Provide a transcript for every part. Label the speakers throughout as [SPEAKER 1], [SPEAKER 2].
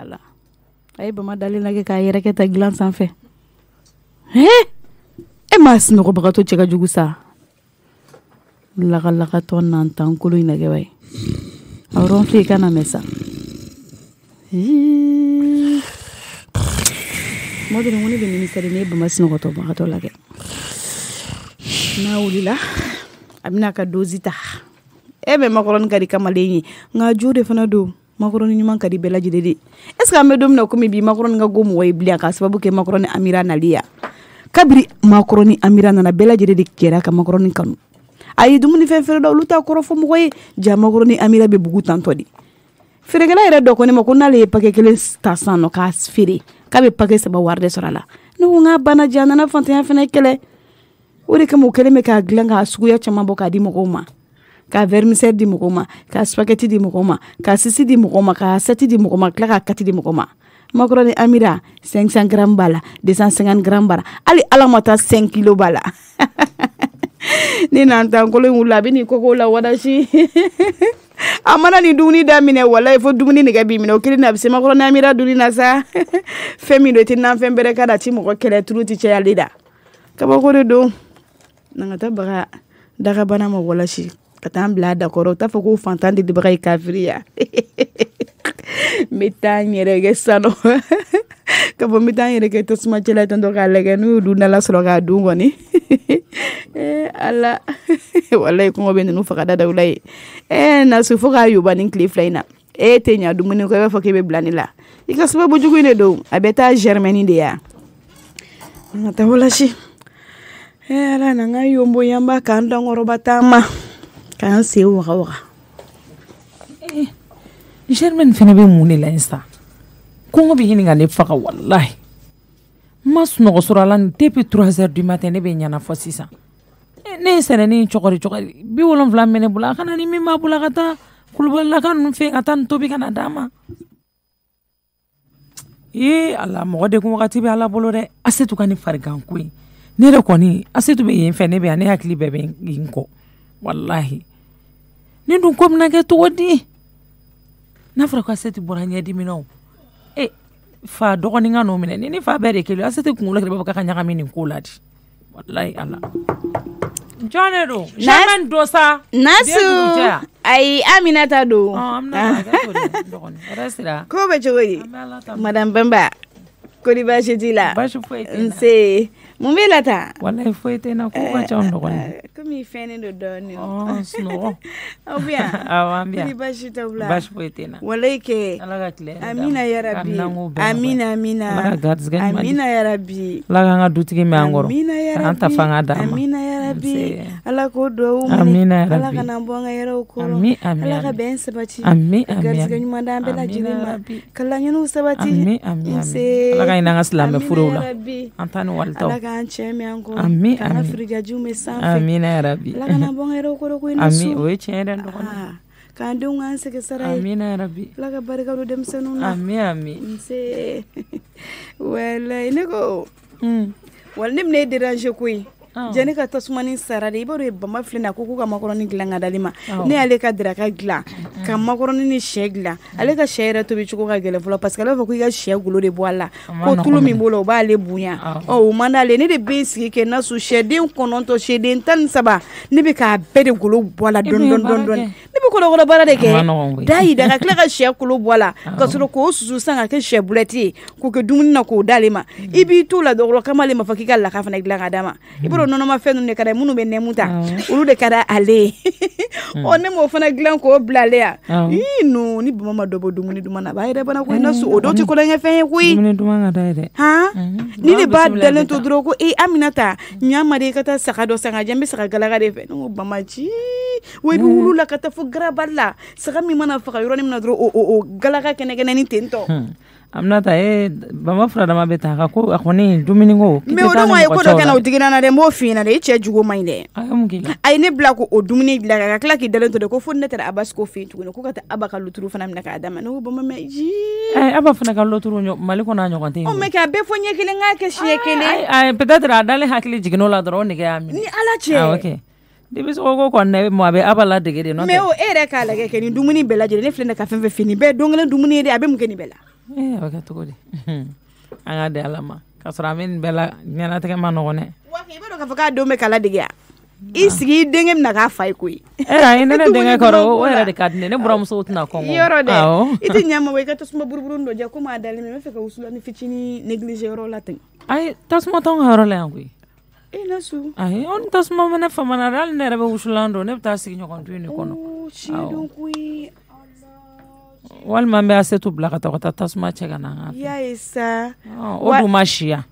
[SPEAKER 1] ala ay bama dalen lage ka yɛrɛ kɛ ta gilan sanfɛ e ma sunɔgɔbagatɔ cɛ ka jugu sa lagalakatɔ nan tan kolo in lagɛ wayi awɔrɔn fi kana mɛ sa mɔdɛni ŋo ne bɛ nimisɛri ne bama sunɔgɔtɔbagatɔ lagɛ n'a wulila a bɛna ka dozi ta e bɛ makɔrɔni ka di kamalen ye nka jo de fana don makɔrɔni ɲuman ka di bɛɛ lajɛlen de est ce que an bɛ don min na komi bi makɔrɔni ka go mɔgɔ ye bilen k'a sababu kɛ makɔrɔni Amira nali ya kabiri makɔrɔni Amira nana bɛɛ lajɛlen de kɛra ka makɔrɔni kanu a ye dumuni fɛn feere da olu t'a kɔrɔ fɔ mɔgɔ ye ja makɔrɔni Amira bɛ bugu tantɔ de feerekɛla yɛrɛ dɔ ko ne ma ko n'ale ye paquet kelen ta san nɔ k'a feere k'a bɛ paquet 3 wari de sɔrɔ a la ne ko n k'a banna ja a nana fantanya fana kɛlɛ o de kama o kɛlen bɛ k'a dilan k'a suguya caman bɔ k'a di mɔgɔw ma k'a vermicelle di mɔgɔw ma k'a spaghetti di mɔgɔw ma k'a sisi di mɔgɔw ma k'a seti di mɔgɔw ma tila k'a kati di mɔgɔw ma makɔrɔni Amira 500 grammes b'a la 250 grammes b'a la hali ala ma taa 5 kilos b'a la ni n'an tan kolon wula a bɛ nin koko la wadasi a mana ni dumuni daminɛ walayi fo dumuni nɛgɛ b'i minɛ o kelen na a bɛ se makɔrɔni Amira dunni na sa fɛn min don i tɛ nanfɛn bɛrɛ k'a la a ti mɔgɔ kɛlɛ tulu ti cayali da kabako de don n'an ka taa baga dagabana ma walasi ka taa an bila a dakɔrɔ o t'a fɔ ko fantan de dibaga ye kafiriya n bɛ taa n yɛrɛ kɛ sanu ka fɔ n bɛ taa n yɛrɛ kɛ tasuma cɛla tantɔ k'a lajɛ n'u y'u dun dala sɔrɔ k'a dun kɔni ala walayi kɔngɔ bɛ ninnu faga da dawula ye nasu fo k'a yoba ni tile 2 in na e tɛ ɲa dumuni kɔ i b'a fɔ k'e bɛ bila ne la i ka sababu jugu in de don a bɛ taa germaine de ya n ka taa walasi ala na n ka yombo yanba k'an dankɔrɔba taama k'an sen waga waga
[SPEAKER 2] germaine fana bɛ mun de la sisan kɔngɔ bɛ ɲini ka ne faga walahi n ma sunɔgɔ sɔrɔ a la depuis 3 heures du matin ne bɛ ɲanafɔ sisan ne ye sɛnɛni cɔgɔri 70 minɛ bolo a kana ni min b'a bolo ka taa kulubalilaka ninnu fɛ ka taa nin tobi ka na d'a ma ala mɔgɔ de kun wagati bɛ ala bolo dɛ Asetu ka ni farigan ko ye ne yɛrɛ kɔni Asetu bɛ yen fɛ ne bɛ yan ne hakili bɛɛ bɛ yen kɔ walahi ne dun ko bɛna kɛ cogo di n'a fɔra ko Asetu bɔra ɲɛdimi na o fa dɔgɔnin ka n'o minɛ ni fa bɛɛ de kelen Asetu kunkolo kɛlɛ bɛ ka ɲagami nin ko la di walahi ala jɔn do Germaine do sa
[SPEAKER 1] nasu ayi Aminata do ko bɛ cogo di madame Bamba kodi baasi t'i la
[SPEAKER 2] baasi foyi tɛ
[SPEAKER 1] nse mun bɛ la ta
[SPEAKER 2] walahi foyi tɛ na ko ka ca dɔgɔnin
[SPEAKER 1] komi fɛnnen do dɔɔnin
[SPEAKER 2] sunɔgɔ
[SPEAKER 1] aw bɛ yan
[SPEAKER 2] awɔ an bɛ yan
[SPEAKER 1] kodi baasi t'aw la
[SPEAKER 2] baasi foyi tɛ na
[SPEAKER 1] walayi kɛ
[SPEAKER 2] ala ka tile
[SPEAKER 1] amina yarabi amina
[SPEAKER 2] ala ka garizigɛ ɲuman di
[SPEAKER 1] amina yarabi
[SPEAKER 2] ala k'an ka dutigi mɛn an kɔrɔ
[SPEAKER 1] amina yarabi
[SPEAKER 2] k'an ta fanga d'a ma
[SPEAKER 1] amina yarabi ala k'o duwawu
[SPEAKER 2] amina
[SPEAKER 1] minɛ ala
[SPEAKER 2] yarabi
[SPEAKER 1] kana bɔ an ka yɛrɛw kɔrɔ
[SPEAKER 2] ami ami
[SPEAKER 1] ala ka bɛn sabati
[SPEAKER 2] ami
[SPEAKER 1] ka garizigɛ ɲuman d'an bɛɛ lajɛlen ma ka laɲiniw sabati
[SPEAKER 2] ami ami
[SPEAKER 1] nse
[SPEAKER 2] ala ka ɲinɛ an ka silamɛ furuw la
[SPEAKER 1] amina yarabi
[SPEAKER 2] an ta ni walitaw
[SPEAKER 1] ala k'an cɛ mɛn an kɔrɔ
[SPEAKER 2] ami
[SPEAKER 1] k'an ka
[SPEAKER 2] ami
[SPEAKER 1] firijajiw mɛn sanfɛ
[SPEAKER 2] amina yarabi
[SPEAKER 1] ala kana bɔ an ka yɛrɛw kɔrɔ ko i na
[SPEAKER 2] ami
[SPEAKER 1] so
[SPEAKER 2] o ye tiɲɛ yɛrɛ dɔgɔnin
[SPEAKER 1] k'an denw k'an sɛgɛ sara ye
[SPEAKER 2] amina yarabi
[SPEAKER 1] ala ka barika don denmisɛnninw na
[SPEAKER 2] ami ami
[SPEAKER 1] nse walayi ne ko wala ne bɛna e déranger koyi jɛni ka tasumani sara de i b'a dɔn bama filɛ nin ye a ko k'u ka makɔrɔni dilan ka d'ale ma ne y'ale ka daraka dilan ka makɔrɔni ni sɛ dilan ale ka sɛ yɛrɛ tobi cogo ka gɛlɛn fɔlɔ parce que ale b'a fɔ k'i ka sɛ golo de bɔ a la ko tulu min b'o la o b'ale bonya o man d'ale ne de bɛ sigi kɛ nasu sɛden 9 sɛden 13 ne bɛ k'a bɛɛ de golo bɔ a la dɔɔni dɔɔni ne bɛ kɔlɔkɔlɔ baara de kɛ da y'i da ka tila ka sɛ kolo bɔ a la ka sɔrɔ k'o susu san ka kɛ sɛ bulɛti ye k'o kɛ dumuni na k'o d'ale ma i b'i t'o la dɔrɔn k'ale ma fɔ k'i ka laka fana dilan ka d'a ma i b'a dɔn nɔnɔma fɛn ninnu de ka d'a ye minnu bɛ nɛmu ta olu de ka d'a ale ye ne m'o fana dilan k'o bila ale ya non ni bama ma dɔ bɔ dumuni duman na a b'a yɛrɛ bana koyi nasu o dɔw tɛ kɔlɔnkɛ fɛn ye koyi
[SPEAKER 2] dumuni duman ka d'a ye dɛ
[SPEAKER 1] ni de b'a dalen to dɔrɔn ko Aminata ɲama de i ka taa saga dɔ san ka jɛ n bɛ saga galaka de fɛ ne ko bama ci wa i bɛ wulu la ka taa fo garabali la saga min mana faga yɔrɔnin min na dɔrɔn o galaka kɛnɛkɛnɛni ten tɔ
[SPEAKER 2] Aminata bama fura dama bɛ taa ko a kɔni dumuni ko
[SPEAKER 1] mais o don a ye ko dɔ kɛ na o digira na dɛ n b'o f'i ɲɛna dɛ i cɛ jogo man ɲi dɛ a ye ne bila ko o dumuni dilan ka tila k'i dalen to dɛ ko fo ne taara Abasi ko fɛ yen tuguni ko ka taa Aba ka luturu fana minɛ k'a d'a ma ne ko bama mɛ
[SPEAKER 2] Aba fana ka luturu Mali kɔnɔ a ɲɔgɔn tɛ yen
[SPEAKER 1] mais k'a bɛɛ fɔ ɲɛ kelen k'a kɛ siɲɛ kelen
[SPEAKER 2] peut-être a dalen hakili jiginn'o la dɔrɔn o nege y'a minɛ
[SPEAKER 1] ni ala cɛ
[SPEAKER 2] depuis ko kɔni mɔ a bɛ Aba ladege de nɔ tɛ
[SPEAKER 1] mais o e yɛrɛ k'a lajɛ kɛ nin dumuni bɛɛ lajɛlen ne filɛ nin ka fɛn fɛn fini bɛɛ don kelen dumuni ye dɛ a bɛ mun kɛ nin bɛɛ la
[SPEAKER 2] o kɛ cogo di an ka di Ala ma ka sɔrɔ an bɛ nin bɛɛ la ɲɛnatigɛ ma nɔgɔn dɛ
[SPEAKER 1] wa i b'a dɔn k'a fɔ k'a denw bɛ kala dege ya i sigi i denkɛ bɛna k'a fa ye koyi
[SPEAKER 2] ayi ne denkɛ kɔrɔ o yɛrɛ de ka di ne buramuso tɛna kɔngɔ
[SPEAKER 1] yɔrɔ dɛ i tɛ ɲɛ ma wa i ka tasuma buruburu dɔ jɛ komi a dalen bɛ n bɛ fɛ ka wusulanni fitinin négligé yɔrɔ la ten
[SPEAKER 2] ayi tasuma t'anw ka yɔrɔ la yan koyi
[SPEAKER 1] na su
[SPEAKER 2] ayi o ni tasuma mɛ ne famana hali ne yɛrɛ bɛ wusulan don ne bɛ taa sigi ɲɔgɔn tu in de kɔnɔ
[SPEAKER 1] tiɲɛ don koyi
[SPEAKER 2] walima n bɛ Asetu bila ka taa tasuma cɛ ka na
[SPEAKER 1] i y'a ye sa
[SPEAKER 2] o dun ma siya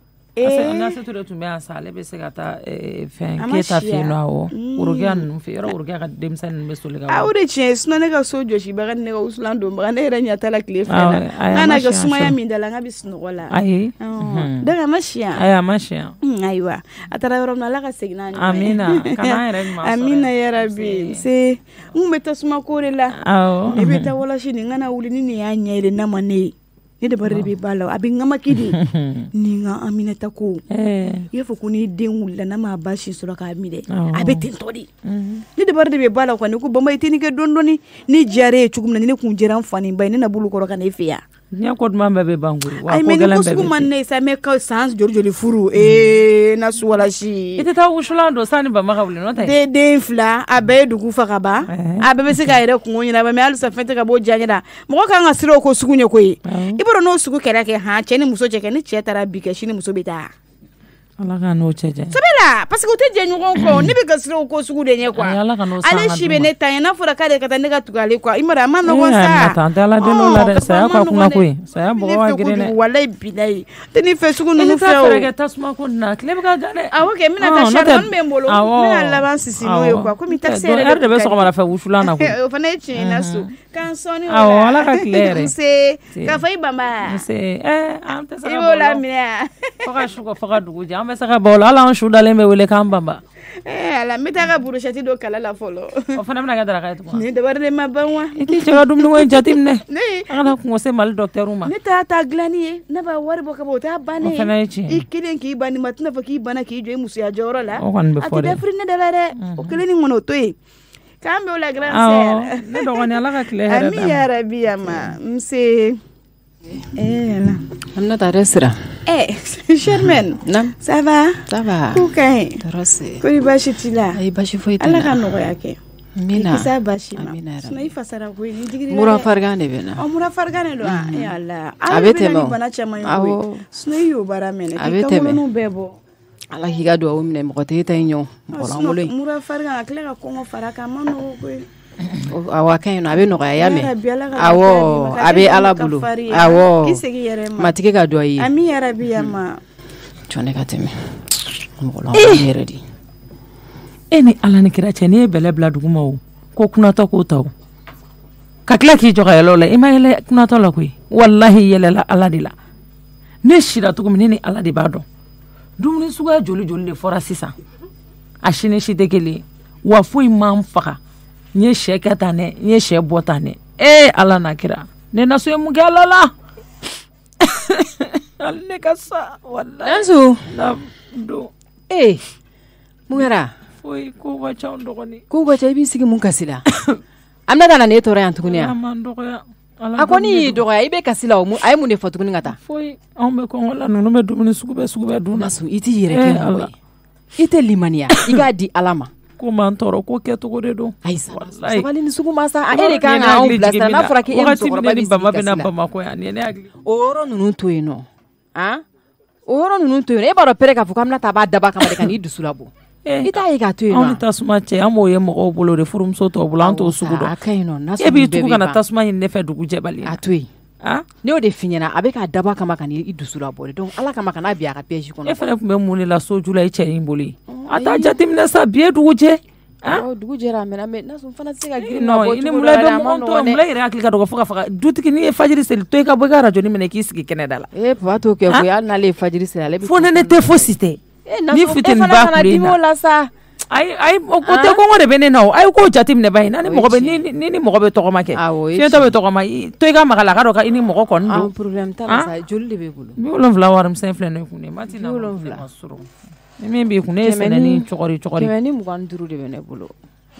[SPEAKER 2] Asetu de tun bɛ yan sa ale bɛ se ka taa fɛn Keyita fɛ yen nɔ awɔ worokiya ninnu fɛ yɔrɔ worokiya ka denmisɛnnin ninnu bɛ soli ka
[SPEAKER 1] o de tiɲɛ sinon ne ka so jɔsibaga ni ne ka wusulan donbaga ne yɛrɛ ɲɛ t'a la tile fɛ la n'a na kɛ sumaya min da la n ka bɛ sunɔgɔ la
[SPEAKER 2] ayi
[SPEAKER 1] donc a ma siya
[SPEAKER 2] ayi a ma siya
[SPEAKER 1] ayiwa a taara yɔrɔ min na Ala ka segin n'a ɲuman ye
[SPEAKER 2] amina kana an yɛrɛ ɲuman sɔrɔ
[SPEAKER 1] amina yarabi se n bɛ tasuma ko de la
[SPEAKER 2] awɔ
[SPEAKER 1] ne bɛ taa walasi nin kana wuli ni nin y'a ɲɛ yɛlɛ n'a ma ne ye ne dabari de bɛ ba la a bɛ ŋamaki de nin ka Aminata ko i y'a fɔ ko ni den wulila n'a ma ba si sɔrɔ k'a minɛ a bɛ ten tɔ de ne dabari de bɛ ba la quoi ne ko Bamba i tɛ nin kɛ dɔɔni dɔɔni ni diyara ye cogo min na ni ne kun jɛra n fa ni ba ye ne na bolo kɔrɔ ka na e fɛ yan
[SPEAKER 2] diɲɛ ko duman bɛɛ bɛ ban koyi wa
[SPEAKER 1] ayi
[SPEAKER 2] ko
[SPEAKER 1] mais ni
[SPEAKER 2] gɛlɛn
[SPEAKER 1] ko
[SPEAKER 2] bɛɛ
[SPEAKER 1] sugu
[SPEAKER 2] bɛ
[SPEAKER 1] man
[SPEAKER 2] ten
[SPEAKER 1] ne sa mais ka san joli joli furu na su walasi
[SPEAKER 2] i tɛ taa wusulan don sanni Bamba ka wuli n'o tɛ
[SPEAKER 1] den fila a bɛɛ ye dugu fa ka ban a bɛɛ bɛ se k'a yɛrɛ kungo ɲɛnabɔ mais halisa fɛn tɛ ka bɔ diya ɲɛna mɔgɔ kan ka siran o ko sugu ɲɛ koyi i b'a dɔn n'o sugu kɛra kɛ cɛ ni muso cɛ kɛ ni cɛ taara bi kɛ sini muso bɛ taa
[SPEAKER 2] Ala ka n'o cɛ jɛ
[SPEAKER 1] sɛbɛ la parce que u tɛ jɛ ɲɔgɔn kɔ ne bɛ ka siran o ko sugu de ɲɛ quoi
[SPEAKER 2] Ala ka n'o san
[SPEAKER 1] ale si bɛ ne ta ɲɛ n'a fɔra k'ale ka taa ne ka tugu ale quoi i ma dɔn a ma nɔgɔn sa
[SPEAKER 2] an tɛ Ala deli o la dɛ saya ka kunna koyi saya bɔgɔ ka girin dɛ
[SPEAKER 1] walayi bilayi tɛ ni fɛ sugu ninnu
[SPEAKER 2] i
[SPEAKER 1] fɛ
[SPEAKER 2] tɛ
[SPEAKER 1] o
[SPEAKER 2] fɛɛrɛ kɛ tasuma ko nin na tile bɛ ka gan dɛ
[SPEAKER 1] awɔ kɛ n bɛna taa charbon bɛ n bolo n bɛna laban sisi n'o ye quoi komi taxi yɛrɛ
[SPEAKER 2] de bɛ sɔgɔmada fɛ wusulan na koyi
[SPEAKER 1] o fana ye tiɲɛ na so k'an sɔnni o
[SPEAKER 2] awɔ
[SPEAKER 1] la
[SPEAKER 2] Ala ka tile yɛrɛ
[SPEAKER 1] nse k'a fɔ i Bamba
[SPEAKER 2] nse an tɛ se
[SPEAKER 1] i
[SPEAKER 2] ka
[SPEAKER 1] b'o
[SPEAKER 2] bɔ
[SPEAKER 1] la minɛ
[SPEAKER 2] fo ka su fo ka dugu jɛ an bɛ se ka bɔ o la hali an su dalen bɛ wele k'an Bamba
[SPEAKER 1] ala n bɛ taa ka burushɛti don kala la fɔlɔ
[SPEAKER 2] o fana bɛna kɛ daraka ye tuguni
[SPEAKER 1] ni dabari de ma ban wa
[SPEAKER 2] i t'i cɛ ka dumuni ko in jateminɛ
[SPEAKER 1] ne
[SPEAKER 2] an kana kungo se Mali docteur ma
[SPEAKER 1] ne t'a ta dilanni ye ne b'a wari bɔ ka bɔ o t'a bannen
[SPEAKER 2] o fana ye tiɲɛ
[SPEAKER 1] i kelen k'i ban nin ma tɛna fɔ k'i banna k'i jɔ i musoya jɔyɔrɔ la
[SPEAKER 2] o kɔni bɛ
[SPEAKER 1] a
[SPEAKER 2] fɔ
[SPEAKER 1] tɛ
[SPEAKER 2] dɛ
[SPEAKER 1] dafiri ne da la dɛ o kelen ni ŋɔnɔ o to yen k'an bɛ o la grande sœur
[SPEAKER 2] ne dɔgɔnin Ala ka tile hɛrɛ
[SPEAKER 1] ami yarabi yama nse
[SPEAKER 3] Aminata resira.
[SPEAKER 1] Charmaine.
[SPEAKER 3] Naam.
[SPEAKER 1] Ça va?
[SPEAKER 3] Ça va.
[SPEAKER 1] Ko ka ɲi?
[SPEAKER 3] Tɔɔrɔ se.
[SPEAKER 1] Ko baasi t'i la?
[SPEAKER 3] Ayi baasi foyi tɛ n na.
[SPEAKER 1] Ala ka nɔgɔya kɛ.
[SPEAKER 3] Amina.
[SPEAKER 1] Kisa baasi ma.
[SPEAKER 3] Amina yarabi.
[SPEAKER 1] Sinon i fasara koyi ni digiri la dɛ.
[SPEAKER 3] Mura farigan de bɛ na.
[SPEAKER 1] Mura farigan de don wa? Ala.
[SPEAKER 3] A bɛ tɛmɛ o.
[SPEAKER 1] Ni bana caman ye
[SPEAKER 3] Awɔ.
[SPEAKER 1] koyi. Sinon i y'o baara mɛnɛ.
[SPEAKER 3] A bɛ
[SPEAKER 1] K'i ka
[SPEAKER 3] tɛmɛ.
[SPEAKER 1] wolonuw bɛɛ bɔ.
[SPEAKER 3] Ala k'i ka duwawu minɛ mɔgɔ tɛ e ta in ɲɔ. Mɔgɔ lankolon in.
[SPEAKER 1] Mura farigan a tila ka kɔngɔ fara a kan a ma nɔgɔ koyi.
[SPEAKER 3] Awɔ a ka ɲi nɔ a bɛ nɔgɔya y'a mɛn.
[SPEAKER 1] Yarabi, Ala ka
[SPEAKER 3] Awɔ
[SPEAKER 1] lafiya di ma.
[SPEAKER 3] a bɛ Ala bolo.
[SPEAKER 1] Ka fari ye.
[SPEAKER 3] Awɔ.
[SPEAKER 1] K'i segin i yɛrɛ ma.
[SPEAKER 3] Matigi ka duwawu ye.
[SPEAKER 1] Ami yarabi yama.
[SPEAKER 3] Jɔn ne ka tɛmɛ. Mɔgɔ lankolon yɛrɛ de.
[SPEAKER 2] e ni Ala ni kira cɛ n'i ye bɛlɛ bila dugu ma o ko kunatɔ k'o ta o ka tila k'i jɔ ka yɛlɛ o la i ma yɛlɛ kunatɔ la koyi walahi yɛlɛla Ala de la ne sira cogo min ne ni Ala de b'a dɔn dumuni suguya joli joli de fɔra sisan a si ni si tɛ kelen ye wa foyi m'an faga n ye sɛ kɛ tan dɛ n ye sɛ bɔ tan dɛ Ala na kira ne na so ye mun kɛ Ala la hali ne ka sa walahi
[SPEAKER 3] Nansu.
[SPEAKER 2] na don
[SPEAKER 3] Mun kɛra?
[SPEAKER 2] foyi ko ka ca n dɔgɔnin
[SPEAKER 3] Ko ka ca i b'i sigi mun kasi la? Aminata nana e tɔɔrɔ yan tuguni
[SPEAKER 2] a
[SPEAKER 3] wa?
[SPEAKER 2] man dɔgɔya
[SPEAKER 3] A ko n'i y'i dɔgɔya i bɛ kasi la o a ye mun de fɔ tuguni ka taa?
[SPEAKER 2] foyi anw bɛ kɔngɔ la ninnu bɛ dumuni sugu bɛɛ dun na
[SPEAKER 3] Nansu i t'i yɛrɛ kɛ mɔgɔ
[SPEAKER 2] Ala.
[SPEAKER 3] ye. I tɛ limaniya i k'a di Ala ma.
[SPEAKER 2] ko m'an tɔɔrɔ ko kɛcogo de don
[SPEAKER 3] Ayi sa
[SPEAKER 2] Wallahi.
[SPEAKER 3] sabali ni sugu ma sa e de kan ka anw bilasira n'a fɔra k'e
[SPEAKER 2] wagati min
[SPEAKER 3] musokɔrɔba
[SPEAKER 2] ne
[SPEAKER 3] b'i
[SPEAKER 2] ni
[SPEAKER 3] sigi
[SPEAKER 2] Bamba
[SPEAKER 3] kasi
[SPEAKER 2] bɛna
[SPEAKER 3] la.
[SPEAKER 2] Bamakɔ yan nin ye ne hakili
[SPEAKER 3] O yɔrɔ ninnu to yen nɔ o yɔrɔ ninnu to yen nɔ e b'a dɔn pere k'a fɔ k'Aminata a b'a daba kama de ka n'i dusu labɔ i t'a ye k'a to yen
[SPEAKER 2] anw ni
[SPEAKER 3] nɔ
[SPEAKER 2] tasuma cɛ an b'o ye mɔgɔw bolo de furumuso tɔw bolo an t'o sugu dɔn
[SPEAKER 3] a ka ɲi nɔ n'a
[SPEAKER 2] e b'i
[SPEAKER 3] sɔrɔ
[SPEAKER 2] tugu
[SPEAKER 3] bɛɛ
[SPEAKER 2] ka na
[SPEAKER 3] b'i ban
[SPEAKER 2] tasuma ɲini ne fɛ dugu jɛbali
[SPEAKER 3] a to yen
[SPEAKER 2] la
[SPEAKER 3] ne y'o de f'i ɲɛna a bɛ k'a daba kama ka n'i dusu labɔ de donc Ala kama kana bi a ka piège
[SPEAKER 2] e
[SPEAKER 3] kɔnɔ
[SPEAKER 2] fana tun bɛ mun de la soju la i cɛ in bolo yen a t'a jateminɛ sa bi ye dugu jɛ
[SPEAKER 3] dugu jɛra a mɛnna mais n'a sɔrɔ n fana tɛ se ka girin ka
[SPEAKER 2] non
[SPEAKER 3] bɔ
[SPEAKER 2] i ni
[SPEAKER 3] cogo
[SPEAKER 2] mula
[SPEAKER 3] dɔ
[SPEAKER 2] dɔ
[SPEAKER 3] la a ma
[SPEAKER 2] mɔgɔ tɔ
[SPEAKER 3] nɔgɔn
[SPEAKER 2] mula
[SPEAKER 3] dɛ
[SPEAKER 2] yɛrɛ hakili ka dɔgɔ fo ka faga dutigi n'i ye fajiri seli to i ka bɔ i ka radio minɛ k'i sigi kɛnɛ da la
[SPEAKER 3] papa t'o kɛ koyi hali n'ale ye fajiri seli ale bɛ
[SPEAKER 2] fo ne tɛ fosi tɛ ni fitini ba tun bɛ
[SPEAKER 3] na la sa
[SPEAKER 2] ayi o ko tɛ kɔngɔ de bɛ ne na o ayi k'o jateminɛ ba in na ni mɔgɔ bɛ ni mɔgɔ bɛ tɔgɔma kɛ fiɲɛtɔ bɛ tɔgɔma to i ka maga la ka dɔ ka i ni mɔgɔ kɔni don
[SPEAKER 3] problème t'a la sa joli de bɛ bolo
[SPEAKER 2] 70 warimisɛn filɛ ne kun ne ma ti na
[SPEAKER 3] 70
[SPEAKER 2] ni min b'i kun ne ye sɛnɛni cɔgɔri
[SPEAKER 3] 125 de bɛ ne bolo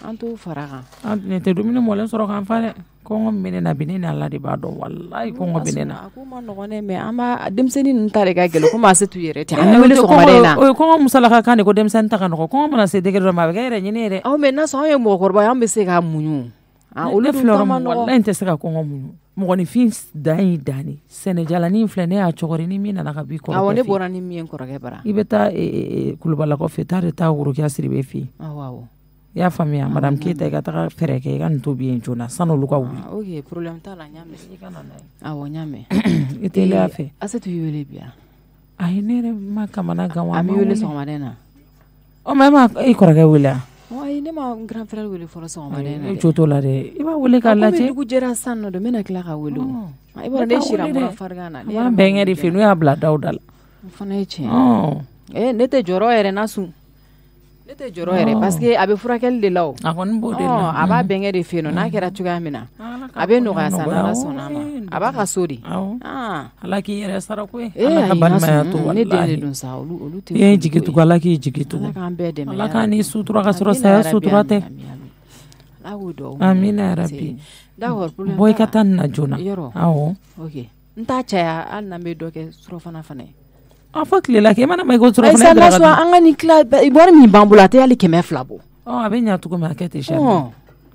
[SPEAKER 3] an t'o fara kan.
[SPEAKER 2] Ne tɛ dumuni mɔlen sɔrɔ k'an fa dɛ. Kɔngɔ bɛ ne na bi ne ni Ala de b'a dɔn walayi kɔngɔ bɛ ne na.
[SPEAKER 3] A ko ma nɔgɔn dɛ mais an b'a denmisɛnnin ninnu ta de ka gɛlɛn komi a se t'u yɛrɛ ten. An bɛ wele sɔgɔmada in na.
[SPEAKER 2] O ye kɔngɔ musalaka kan de ko denmisɛnnin ta ka nɔgɔ. Kɔngɔ mana se degré dɔ ma a bɛ kɛ yɛrɛ ɲini yɛrɛ.
[SPEAKER 3] Aw mais n'a sɔrɔ an ye mɔgɔkɔrɔba ye an bɛ se k'a muɲu.
[SPEAKER 2] Olu filɛ yɔrɔ min walayi n tɛ se ka kɔngɔ muɲu. Mɔgɔninfin dan y'i dan de. Sɛnɛjalanin filɛ ne y'a cɔgɔri ni min nana ka b'i kɔrɔkɛ fɛ.
[SPEAKER 3] Awɔ ne bɔra ni min ye kɔrɔkɛ bara.
[SPEAKER 2] I bɛ taa Kulubalakaw fɛ taa de taa Worokiya Sidibe fɛ yen.
[SPEAKER 3] Awɔ.
[SPEAKER 2] I y'a faamuya madame Keyita i ka taga fɛɛrɛ kɛ i ka nin tobi yen joona san'olu ka wuli.
[SPEAKER 3] Ok problème t'a la n y'a mɛn. I ka na n'a ye. Awɔ n y'a mɛn.
[SPEAKER 2] I teliya fɛ.
[SPEAKER 3] Asetu y'i wele bi yan.
[SPEAKER 2] Ayi ne yɛrɛ ma kamana gan wa.
[SPEAKER 3] A m'i wele sɔgɔmada in na.
[SPEAKER 2] Ɔ mais e ma i kɔrɔkɛ wele wa.
[SPEAKER 3] Ayi ne ma n grand frère wele fɔlɔ sɔgɔmada in na dɛ.
[SPEAKER 2] I jo t'o la dɛ i b'a wele k'a lajɛ.
[SPEAKER 3] Komi dugu jɛra sisan nɔ de n bɛna tila ka wele o. I b'a dɔn ne sira n bɔra farigan na.
[SPEAKER 2] A b'a bɛnkɛ de fɛ yen n'u y'a bila Dawuda la.
[SPEAKER 3] O fana ye tiɲɛ. Ne tɛ jɔrɔ yɛrɛ na sun. Ne tɛ jɔrɔ yɛrɛ parce que a bɛ furakɛli de la o.
[SPEAKER 2] A kɔni b'o de la.
[SPEAKER 3] A b'a bɛnkɛ de fɛ yen nɔ n'a kɛra cogoya min na a bɛ nɔgɔya sa n'Ala sɔnna a ma. A b'a ka so de.
[SPEAKER 2] Ala k'i yɛrɛ sara koyi.
[SPEAKER 3] Ala ka balimaya to walahi. Ne den de don sa olu tɛ.
[SPEAKER 2] I ye jigi tugu Ala k'i jigi tugu.
[SPEAKER 3] Ala k'an bɛɛ dɛmɛ.
[SPEAKER 2] Ala k'an ni sutura ka sɔrɔ saya sutura tɛ.
[SPEAKER 3] Ala k'o dɔn.
[SPEAKER 2] Amina yarabi. Bɔ i ka taa nin na joona. Awɔ.
[SPEAKER 3] Ok n t'a caya hali n'an bɛ dɔ kɛ surɔfana fana ye.
[SPEAKER 2] A fɔ tilela kɛ i mana ma i ko surɔfana.
[SPEAKER 3] Ayisa n'a sɔrɔ an ka nin tila wari min b'an bolo a tɛ hali 200 bɔ.
[SPEAKER 2] A bɛ ɲɛ cogo min a kɛ ten sɛ.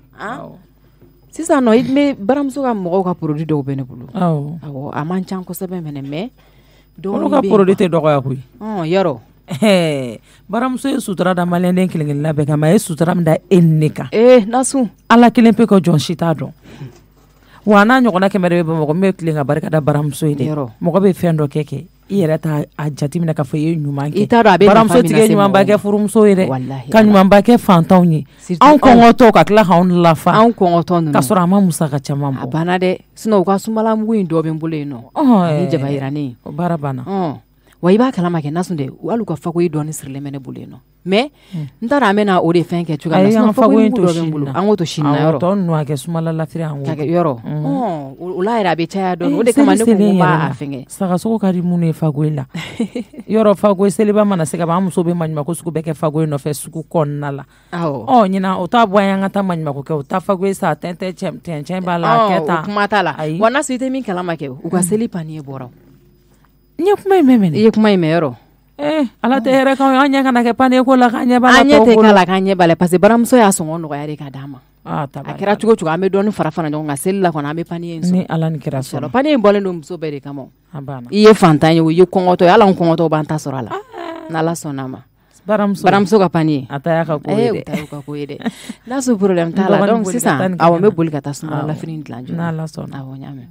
[SPEAKER 3] Sisan nɔ i bɛ baramuso ka mɔgɔw ka produit dɔw bɛ ne bolo.
[SPEAKER 2] Awɔ.
[SPEAKER 3] A man ca kosɛbɛ mɛnɛ mais.
[SPEAKER 2] Olu ka produit tɛ dɔgɔya koyi.
[SPEAKER 3] Yɔrɔ.
[SPEAKER 2] Baramuso ye sutura da maliyɛnden kelen-kelenna bɛɛ kama a ye sutura min da e ni ne kan.
[SPEAKER 3] Nasun.
[SPEAKER 2] Ala kelen pe ka jɔn si t'a dɔn. Wa n'a ɲɔgɔnna 100 de bɛ Bamakɔ n bɛ tilen ka barika da baramuso ye dɛ. Mɔgɔ bɛ fɛn dɔ kɛ i yɛrɛ t'a jateminɛ k'a fɔ i ye ɲuman kɛ. Baramuso tɛ kɛ ɲumanba kɛ furumuso ye dɛ. Ka ɲumanba kɛ fantanw ye. Anw kɔngɔtɔ ka tila k'anw lafa. Anw kɔngɔtɔ ninnu. Ka sɔrɔ a ma musaka caman bɔ.
[SPEAKER 3] A banna dɛ sinon u ka sunbala mugu in dɔ bɛ n bolo yen nɔ. Ni jaba jiranen.
[SPEAKER 2] O baara banna.
[SPEAKER 3] Wa i b'a kalama kɛ Nasun dɛ hali u ka fagoyi dɔɔni sirilen bɛ ne bolo yen nɔ mais n t'a dɔn an bɛna o de fɛn kɛ cogoya min na sinon fagoyi mugu dɔ bɛ n bolo an k'o to sini na yɔrɔ. Tɔ ninnu a kɛ sumala lafiri an k'o. Yɔrɔ o la yɛrɛ a bɛ caya dɔɔni o de kama ne ko n b'a fɛngɛ. Sagasogo ka di minnu ye fagoyi la yɔrɔ fagoyi seliba mana se ka ban an muso bɛ maɲumanko sugu bɛɛ kɛ fagoyi nɔfɛ sugu kɔnɔna la. Ɲinan o t'a bɔ an ka taa maɲumanko kɛ o taa fagoyi sa tɛntɛn cɛncɛn b'a la kɛ tan. Kuma t'a la wa Nasun i tɛ min kalama kɛ u ka seli panier bɔra. N ye kuma in mɛn mɛnɛ. I ye kuma in mɛn yɔrɔ. Ala tɛ hɛrɛ k'an ye an ɲɛ kana kɛ panier ko la k'an ɲɛ b'a la. An ɲɛ tɛ k'a la k'an ɲɛ b'a la parce que baramuso y'a sɔngɔ nɔgɔya de ka d'a ma. A kɛra cogo cogo an bɛ dɔɔni fara fara ɲɔgɔn kan seli la kɔni an bɛ panier in sɔrɔ. Ni Ala ni kira sɔnna. Panier in bɔlen don muso bɛɛ de kama. A banna. I ye fantan ye o i ye kɔngɔtɔ ye hali anw kɔngɔtɔw b'an ta sɔrɔ a la. N'Ala sɔnna a ma. Baramuso ka panier. A ta y'a ka ko ye dɛ. O ta y'u ka ko ye dɛ. N'a sɔrɔ problème t'a la donc sisan awɔ n bɛ boli ka taa sunbala lafini in dilan joona. N'Ala sɔnna. Awɔ n y'a mɛn.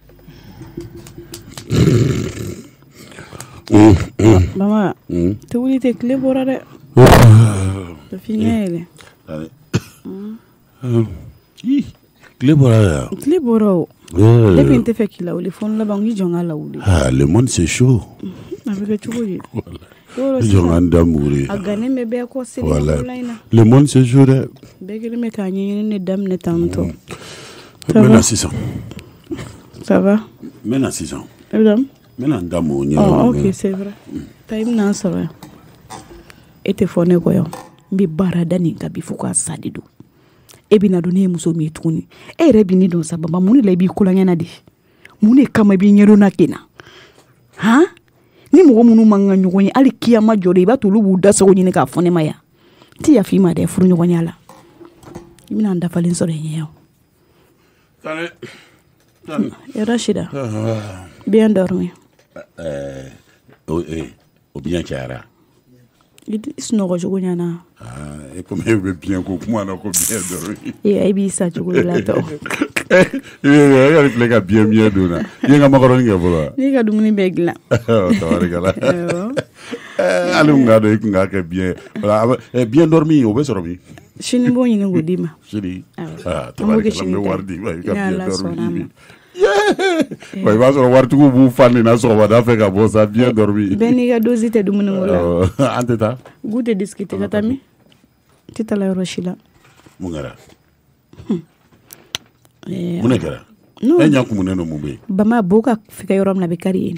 [SPEAKER 1] Mama, te wuli tɛ tile bɔra dɛ. Fiɲɛ yɛrɛ.
[SPEAKER 4] Tile bɔra ya.
[SPEAKER 1] Tile bɔra o. Depuis n tɛ fɛ k'i lawuli fo n laban n k'i jɔ n ka lawuli. Le monde c'est chaud. A bɛ kɛ cogo di?
[SPEAKER 4] Jɔn ka n da muguri.
[SPEAKER 1] A gannen bɛ bɛɛ kɔ seli la in na.
[SPEAKER 4] Le monde c'est chaud dɛ.
[SPEAKER 1] Bɛɛ kelen bɛ k'a ɲɛɲini ne daminɛ tantɔ.
[SPEAKER 4] N bɛ na sisan.
[SPEAKER 1] Ça va?
[SPEAKER 4] N bɛ na sisan.
[SPEAKER 1] Madame?
[SPEAKER 4] N bɛna n da mɔgɔ ɲɛ.
[SPEAKER 1] Ok c'est vrai. Ta i bɛna n sɔrɔ yan. E tɛ fɔ ne kɔ yan. N bɛ baara da nin kan bi fo k'a sa de don. E bɛna dɔn ne ye muso min ye tuguni. E yɛrɛ bɛ ne dɔn sa Baba mun de la i b'i kolonkɛna de? Mun de kama i b'i ɲɛdɔnna ten na? Han? Ni mɔgɔ minnu man kan ɲɔgɔn ye hali kiyama jɔ de i b'a to olu b'u da sago ɲini k'a fɔ ne ma yan. N tɛ yafa i ma dɛ furu ɲɔgɔnya la. I bɛna n dafalen sɔrɔ i ɲɛ yan. Rachida. Bien dormi.
[SPEAKER 4] O bien cayara.
[SPEAKER 1] I sunɔgɔ cogo ɲɛna.
[SPEAKER 4] E comme e bɛ bien ko kuma na ko bien dormi.
[SPEAKER 1] E b'i sa cogo de la tɔ.
[SPEAKER 4] E yɛrɛ filɛ ka bien don na. I ye n ka macaroni kɛ fɔlɔ wa? Ne
[SPEAKER 1] ka dumuni bɛɛ dilan.
[SPEAKER 4] Tabarikala. Hali n k'a dɔn i kun k'a kɛ bien. Bien dormi o bɛ sɔrɔ min? Sini n b'o ɲini k'o d'i ma. Sini? Tabarikala n bɛ wari d'i ma i ka bien dormi. I b'a sɔrɔ waritigiw b'u fan nin na sɔgɔmada fɛ ka bɔ sa bien dormi. Bɛɛ n'i ka dosi tɛ dumuni ko la. An tɛ taa? Gu tɛ discuter ka taa min? N tɛ taa la yɔrɔ si la. Mun kɛra? Mun de kɛra? E ɲɛ kumunen don mun bɛ yen? Bama bo ka fika yɔrɔ min na a bɛ kari yen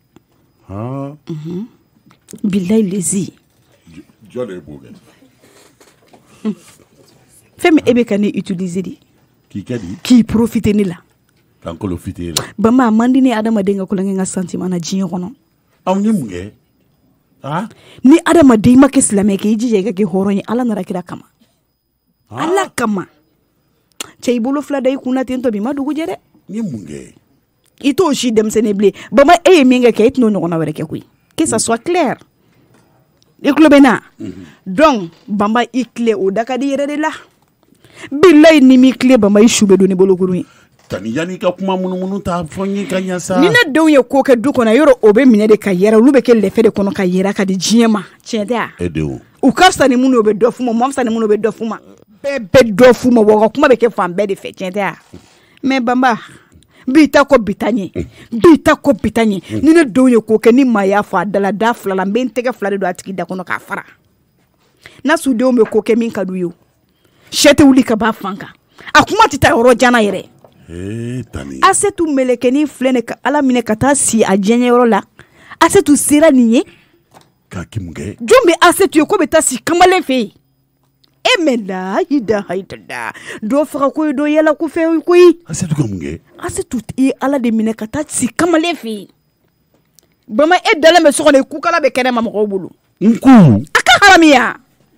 [SPEAKER 4] de. Bilayi lezi. Jɔn de ye b'o kɛ?
[SPEAKER 1] Femme ebe ka ne utiliser di. Qui profite ni la.
[SPEAKER 4] Kan ko profiter la.
[SPEAKER 1] Bama mandini adama denga ko nga sentiment na jiyo kono.
[SPEAKER 4] Ni munge. Ah?
[SPEAKER 1] Ni adama de ma ke islamé ke jije ga ke horoni ala na rakira kama. Ala kama. Cey bulu fla day kuna tento bi ma dugu jere.
[SPEAKER 4] Ni munge.
[SPEAKER 1] Ito shi dem seneble. Bama minga ke itno no na were ke kui. Que ça soit clair. Iklobena. Donc bamba ikle o dakadi yere de la. Billahi ni mi clé bamba ishube do ni bolokuru.
[SPEAKER 4] Tani yani ka kuma mununu ta fonyi kanya sa.
[SPEAKER 1] Ni na dew ye ko ke du kono yoro obe mine de ka yera lu be ke lefe de kono ka yera ka di jiema. Tienda.
[SPEAKER 4] Edewo.
[SPEAKER 1] U kafsa ni munu obe dofuma, mamsa ni munu obe dofuma. Bebe dofuma wo kuma be ke fambe de fe tienda. Mais bamba bita ko bitanye. Ni na dew ye ko ke ni maya fa dala da flala mbentege flade do atiki da kono ka fara. Na su dew me ko ke min ka du yo. Shete wuli ka ba fanka. Akuma tita oro jana yere.
[SPEAKER 4] Tani.
[SPEAKER 1] Asetu melekeni flene ka ala mine kata si a jenye yoro la. Asetu sira niye.
[SPEAKER 4] Ka kimuge.
[SPEAKER 1] Jumbe asetu yoko beta si kamale fe. Emela hida haida. Do faka koy do yela ku fe koy.
[SPEAKER 4] Asetu kamuge.
[SPEAKER 1] Asetu ala de mine kata si kamale fe. Bama dala me sokone ku kala be kene mama ko bulu.
[SPEAKER 4] Nku.
[SPEAKER 1] Aka haramiya.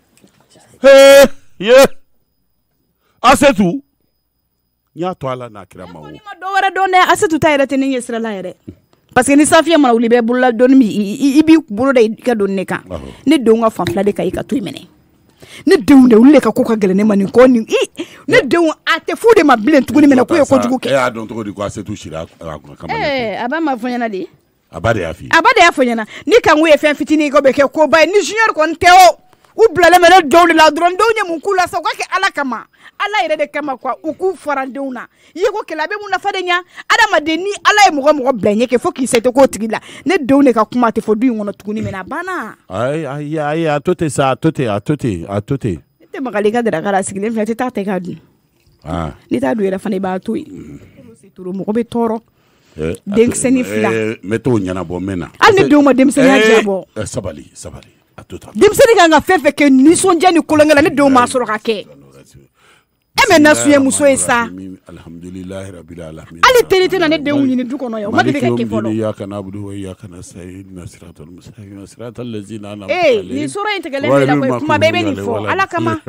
[SPEAKER 4] Ye. Asetu. Nya to ala na kira mawo.
[SPEAKER 1] Ni ma do wara do ne asetu tayra te ni yesra la yere. Parce que ni safiya mana wuli be bulla don mi ibi bulu de ka don ne kan. Ne do nga famfla de kai ka to imene. Ne do ne wuli ka ko ka gele ne mani ko ni ne do ate fu de ma bilen tuguni mena ko ko jugu ke.
[SPEAKER 4] Don to di ko asetu shira kamane.
[SPEAKER 1] Aba ma fonyana di.
[SPEAKER 4] Abade afi.
[SPEAKER 1] Abade afonyana. Ni kan we fen fitini ko be ke ko bay ni junior kon teo. Ou blale mena do la dron do nya mun kula sa ko ke ala kama. Ala yɛrɛ de kama quoi u k'u farandenw na i ye ko kɛlɛ a bɛ mun nafa de ɲa adamaden ni ala ye mɔgɔ bila ɲɛ kɛ fo k'i sete k'o tigi la ne denw de ka kuma tɛ fɔ du in kɔnɔ tuguni mɛ na banna.
[SPEAKER 4] ayi a to ten sa a to ten ne
[SPEAKER 1] tɛ magali i ka daraka la sigilen filɛ i tɛ taa ta i k'a dun n'i t'a dun yɛrɛ fana i b'a to yen mɔgɔ bɛ tɔɔrɔ denkisɛni fila
[SPEAKER 4] n bɛ t'o ɲɛnabɔ n bɛ na
[SPEAKER 1] hali ne denw ma denmisɛnniya jabɔ
[SPEAKER 4] sabali a to ta
[SPEAKER 1] denmisɛnnin kan ka fɛn fɛn kɛ nisɔndiya ni kolonkɛ la ne denw m'a sɔrɔ ka kɛ. Mais na suye muso ye sa
[SPEAKER 4] alhamdulillahi rabbil alamin
[SPEAKER 1] ali terite na ne denw ɲini du kɔnɔ yo ma de ka kɛ fɔlɔ
[SPEAKER 4] ya kana budu wa ya kana sayyid nasratul mustaqim siratal ladzina an'amta alayhim
[SPEAKER 1] ni sura integale la ko kuma bebe ni fo ala kama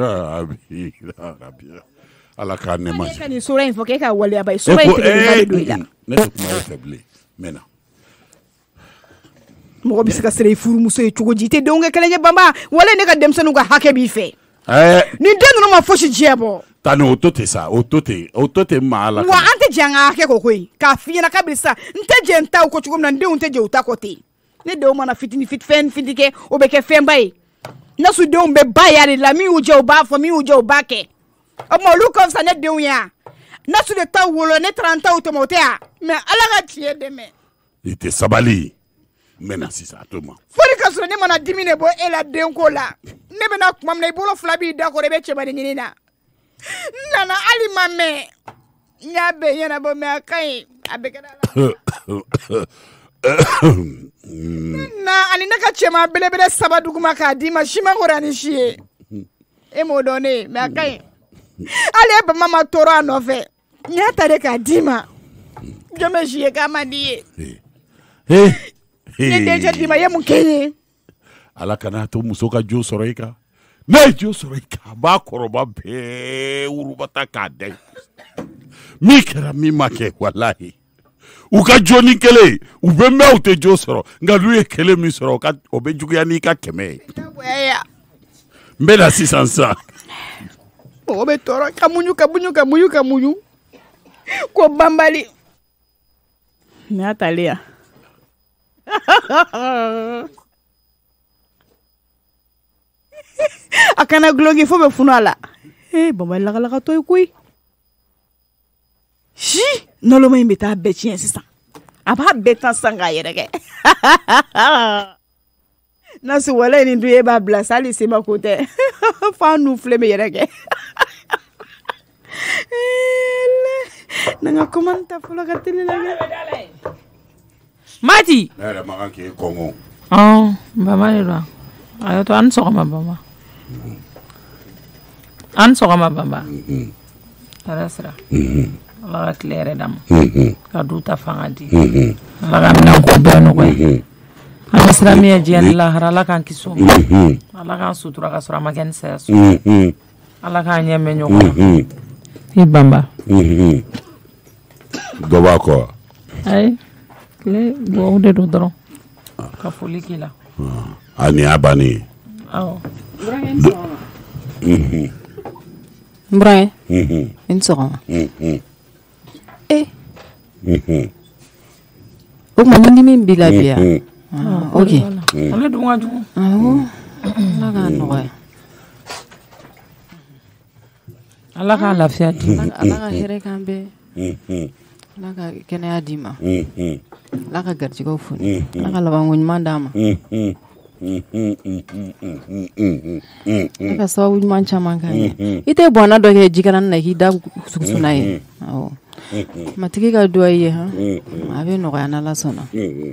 [SPEAKER 4] ala ka ne ma
[SPEAKER 1] ni sura info ke ka wali abay sura integale do ila
[SPEAKER 4] ne kuma faible mena
[SPEAKER 1] mo bi sika sere furu muso ye cogo jite denw kɛ kɛlɛ bamba wala ne ka denmisɛnninw ka hakɛ b'i fɛ ni den ninnu ma fosi diɲɛ bɔ
[SPEAKER 4] tani o to te ma ala
[SPEAKER 1] wa an tɛ jɛ an ka hakɛ ko koyi k'a f'i ɲɛna kabiri sa n tɛ jɛ n ta ko cogo min na n denw tɛ jɛ u ta kɔ ten ne denw mana fitini fɛn fitini kɛ o bɛ kɛ fɛnba ye ne su denw bɛ ba ya de la min y'u jɛ u b'a fɔ min y'u jɛ u b'a kɛ o tuma olu ka fisa ne denw ye a ne su de ta wolo ne taara n ta u tɛmɛ o tɛ a mɛ ala ka tiɲɛ dɛmɛ.
[SPEAKER 4] i tɛ sabali n bɛ na sisan a to ma.
[SPEAKER 1] fɔli ka sɔrɔ ne mana dimi de bɔ e la denko la ne bɛna kuma min na i bolo fila b'i da kɔrɔ i bɛ cɛmanin ɲini na. Nana ali ma mɛ n y'a bɛɛ ɲɛnabɔ mɛ a ka ɲi a bɛ kɛra na ani ne ka cɛman belebele saba duguma k'a d'i ma si ma kɔrɔ ni si ye e m'o dɔn ne mɛ a ka ɲi hali e bama ma tɔɔrɔ a nɔfɛ n y'a ta de k'a d'i ma jɔn bɛ si ye k'a ma di ye ne dencɛ d'i ma i ye mun kɛ n ye
[SPEAKER 4] ala kana to muso ka jo sɔrɔ i kan ne ye jo sɔrɔ i kan a b'a kɔrɔba bɛɛ wurubata k'a da min kɛra min ma kɛ walahi u ka jo ni kelen u bɛ mɛn u tɛ jo sɔrɔ nka n'u ye kelen min sɔrɔ o bɛ juguya n'i ka kɛmɛ ye n bɛ na sisan sa
[SPEAKER 1] mɔgɔ bɛ tɔɔrɔ ka muɲu ko banbali ne y'a tale yan a kana gloki fo bɛ funu a la banbali lakalakatɔ ye koyi si nɔlɔma in bɛ taa bɛɛ tiɲɛ sisan a b'a bɛɛ tan san k'a yɛrɛ kɛ nasi wala nin dun e b'a bila sa hali sema ko tɛ fa nu filɛ bɛ yɛrɛ kɛ nanga comment ta fɔlɔ ka teli la kɛ
[SPEAKER 2] Mati
[SPEAKER 4] ne yɛrɛ makan k'e kɔngɔ
[SPEAKER 2] bama de don a y'o to an sɔgɔma bama an sɔgɔma bamba ara sira ala ka tile yɛrɛ d'a ma ka du ta fanga di ala ka minɛn ko bɛɛ nɔgɔya an ka sira min ye diɲɛ ni lahara ala k'an kisi o ma ala k'an sutura ka sɔrɔ a ma kɛ ni saya sɔrɔ ala k'an ɲɛ mɛn ɲɔgɔn na i bamba
[SPEAKER 4] dɔ b'a kɔ
[SPEAKER 2] ayi tile duwawu de don dɔrɔn ka foli k'i la
[SPEAKER 4] a nin y'a bannen ye
[SPEAKER 2] awɔ
[SPEAKER 3] Mbrange in sɔgɔma o kuma ni min b'i la bi ya ok
[SPEAKER 2] ale dun ka jugu
[SPEAKER 3] ala k'a nɔgɔya
[SPEAKER 2] ala k'a lafiya di
[SPEAKER 3] ala ka hɛrɛ k'an bɛɛ ala ka kɛnɛya d'i ma ala ka garijɛgɛw foni ala ka labanko ɲuman d'a ma ala ka sababu ɲuman caman k'an ye i tɛ bɔnna dɔ kɛ jikalanin na k'i da sugusu n'a ye awɔ matigi ka duwawu ye ha a bɛ nɔgɔya n'ala sɔnna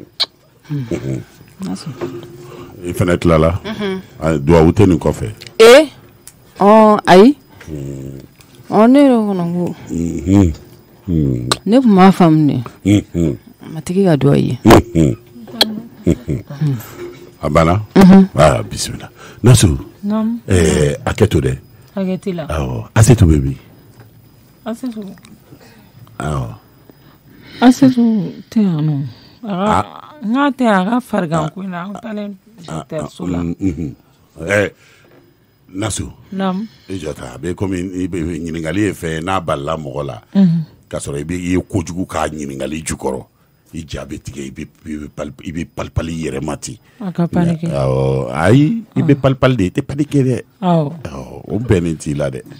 [SPEAKER 4] i fana tilala duwawu tɛ nin kɔfɛ
[SPEAKER 3] ayi ne yɛrɛ kɔnɔ ko ne tun m'a faamu ne matigi ka duwawu ye
[SPEAKER 4] a banna bisimila Nasu a kɛ to dɛ
[SPEAKER 2] hakɛ t'i la
[SPEAKER 4] awɔ Asetu bɛ bi
[SPEAKER 2] Asetu
[SPEAKER 3] Asetu
[SPEAKER 2] tɛ yan nɔ n'a tɛ a ka farigan ko in na an taalen dɔgɔtɔrɔso la
[SPEAKER 4] Nasu i jɔ ta a bɛ komi ɲininkali ye fɛn n'a balila mɔgɔ la k'a sɔrɔ i ye kojugu k'a ɲininkali jukɔrɔ i ja bɛ tigɛ i bɛ palipali i yɛrɛ ma ten ayi i bɛ palipali de i tɛ palike dɛ o bɛnnen t'i la dɛ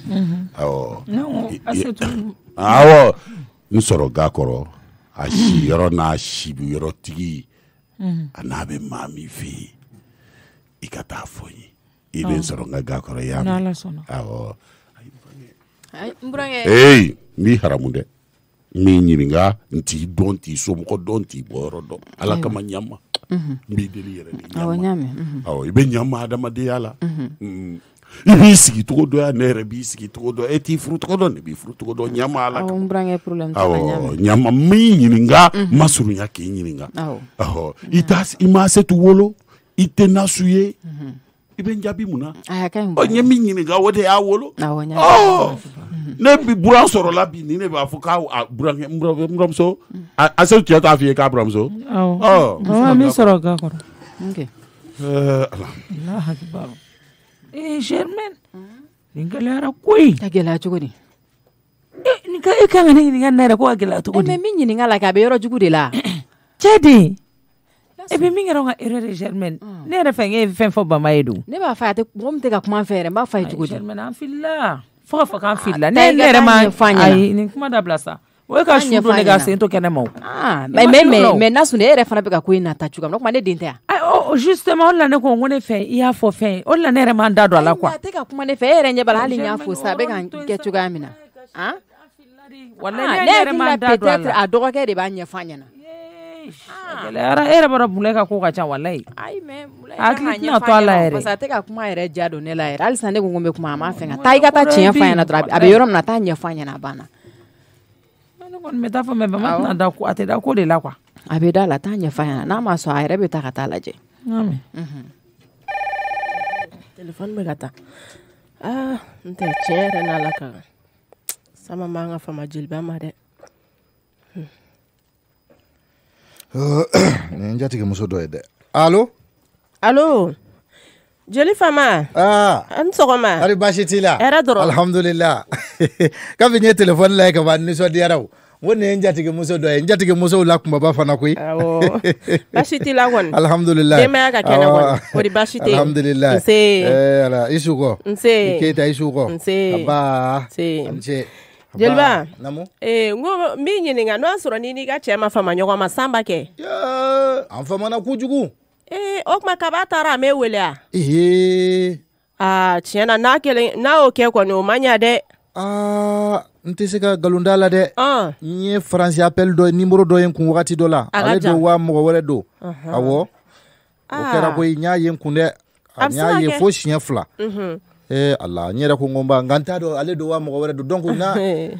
[SPEAKER 4] awɔ n sɔrɔ ga kɔrɔ a si yɔrɔ n'a si yɔrɔ tigi a n'a bɛ maa min fɛ yen i ka taa fɔ n ye i bɛ n sɔrɔ n ka ga kɔrɔ i y'a mɛn awɔ n b'i haramu dɛ n b'i ɲininka n t'i dɔn n t'i somɔgɔ dɔn n t'i bɔyɔrɔ dɔn ala kama ɲama n b'i deli yɛrɛ de ɲama awɔ i bɛ ɲama adamadenya la i b'i sigi cogo dɔ ya ne yɛrɛ b'i sigi cogo dɔ e t'i furu cogo dɔn ne b'i furu cogo dɔn ɲama ala awɔ ɲama n b'i ɲininka n ma surunya k'i ɲininka awɔ i ma Asetu wolo i tɛ Nasu ye i bɛ n jaabi mun na n ye min ɲininka o de y'a wolo ne bi buran sɔrɔla bi ni ne b'a fɔ k'a buramuso Asetu cɛ t'a f'i ye k'a buramuso
[SPEAKER 2] awɔ min sɔrɔ ga kɔrɔ Allahu akbar Germaine nin gɛlɛyara koyi
[SPEAKER 3] ka gɛlɛya cogo di
[SPEAKER 2] e kan ka ne ɲininka ne yɛrɛ ko ka gɛlɛya cogo di
[SPEAKER 3] mais min ɲininka la k'a bɛ yɔrɔ jugu de la
[SPEAKER 2] cɛ de e bɛ min kɛra ka erreur de Germaine ne yɛrɛ fɛ n ye fɛn fɔ Bama ye don
[SPEAKER 3] ne b'a fɔ a tɛ mɔgɔ min tɛ ka kuma an fɛ yɛrɛ n b'a fɔ a ye cogo di
[SPEAKER 2] Germaine an filila fo ka fɔ k'an filila ne yɛrɛ ma ayi nin kuma dabila sa o ye ka su don ne ka sen to kɛnɛ ma
[SPEAKER 3] mais Nasu ne yɛrɛ fana bɛ ka ko in nata cogoya min na o kuma ne den tɛ yan
[SPEAKER 2] justement o de la ne ko n ko ne fɛ i y'a fɔ fɛn o de la ne yɛrɛ m'an da don a la quoi
[SPEAKER 3] a tɛ ka kuma ne fɛ e yɛrɛ ɲɛ b'a la hali n y'a fɔ sa a bɛ ka kɛ cogoya min na
[SPEAKER 2] ne yɛrɛ m'an da don a la
[SPEAKER 3] a dɔgɔkɛ de b'a ɲɛfɔ an ɲɛna
[SPEAKER 2] gɛlɛyara e yɛrɛ b'a dɔn Bulayi ka ko ka ca walayi hakili tɛna to a la yɛrɛ
[SPEAKER 3] parce que a tɛ ka kuma yɛrɛ ja don ne la yɛrɛ halisa ne ko n bɛ kuma a ma fɛ ka taa i ka taa tiɲɛ f'a ɲɛna dɔrɔn a bɛ yɔrɔ min na taa ɲɛfɔ a ɲɛna a banna
[SPEAKER 2] ne kɔni bɛ taa fɔ mais Bama tɛna da a tɛ da ko de la quoi
[SPEAKER 3] a bɛ da la taa ɲɛfɔ a ɲɛna n'a ma sɔn a yɛrɛ bɛ taa ka taa lajɛ
[SPEAKER 5] téléphone bɛ ka taa n tɛ tiɲɛ yɛrɛ n'ala kan sama m'an ka fama jeliba ma dɛ
[SPEAKER 6] nin n jatigi muso dɔ ye dɛ
[SPEAKER 5] allo jeli fama an sɔgɔma
[SPEAKER 6] hali baasi t'i la
[SPEAKER 5] hɛrɛ dɔrɔn
[SPEAKER 6] alhamdulillah kabini n ye téléphone lajɛ ka ban nisɔndiyara o n ko nin ye n jatigi muso dɔ ye n jatigi musow la kumaba fana koyi
[SPEAKER 5] awɔ baasi t'i la kɔni
[SPEAKER 6] alhamdulillah
[SPEAKER 5] denbaya ka kɛnɛ kɔni o de baasi tɛ yen
[SPEAKER 6] alhamdulillah
[SPEAKER 5] nse
[SPEAKER 6] ala i su kɔ
[SPEAKER 5] nse
[SPEAKER 6] i Keyita i su kɔ
[SPEAKER 5] nse
[SPEAKER 6] aba
[SPEAKER 5] nse jeliba
[SPEAKER 6] namu
[SPEAKER 5] n ko n b'i ɲininka n'o y'a sɔrɔ n'i ka cɛ ma fama ɲɔgɔn ma san b'a kɛ
[SPEAKER 6] an famana kojugu
[SPEAKER 5] o tuma kaba taara a m'e wele a tiɲɛ na n'a y'o kɛ kɔni o man ɲa dɛ
[SPEAKER 6] n tɛ se ka nkalon da la dɛ n ye faransi appel dɔ numéro dɔ ye n kun wagati dɔ la ale don wa mɔgɔ wɛrɛ don awɔ o kɛra koyi n y'a ye n kun dɛ n y'a ye fo siɲɛ 2 Allah nyera ko ngomba nganta do ale do wa mo wala do donc na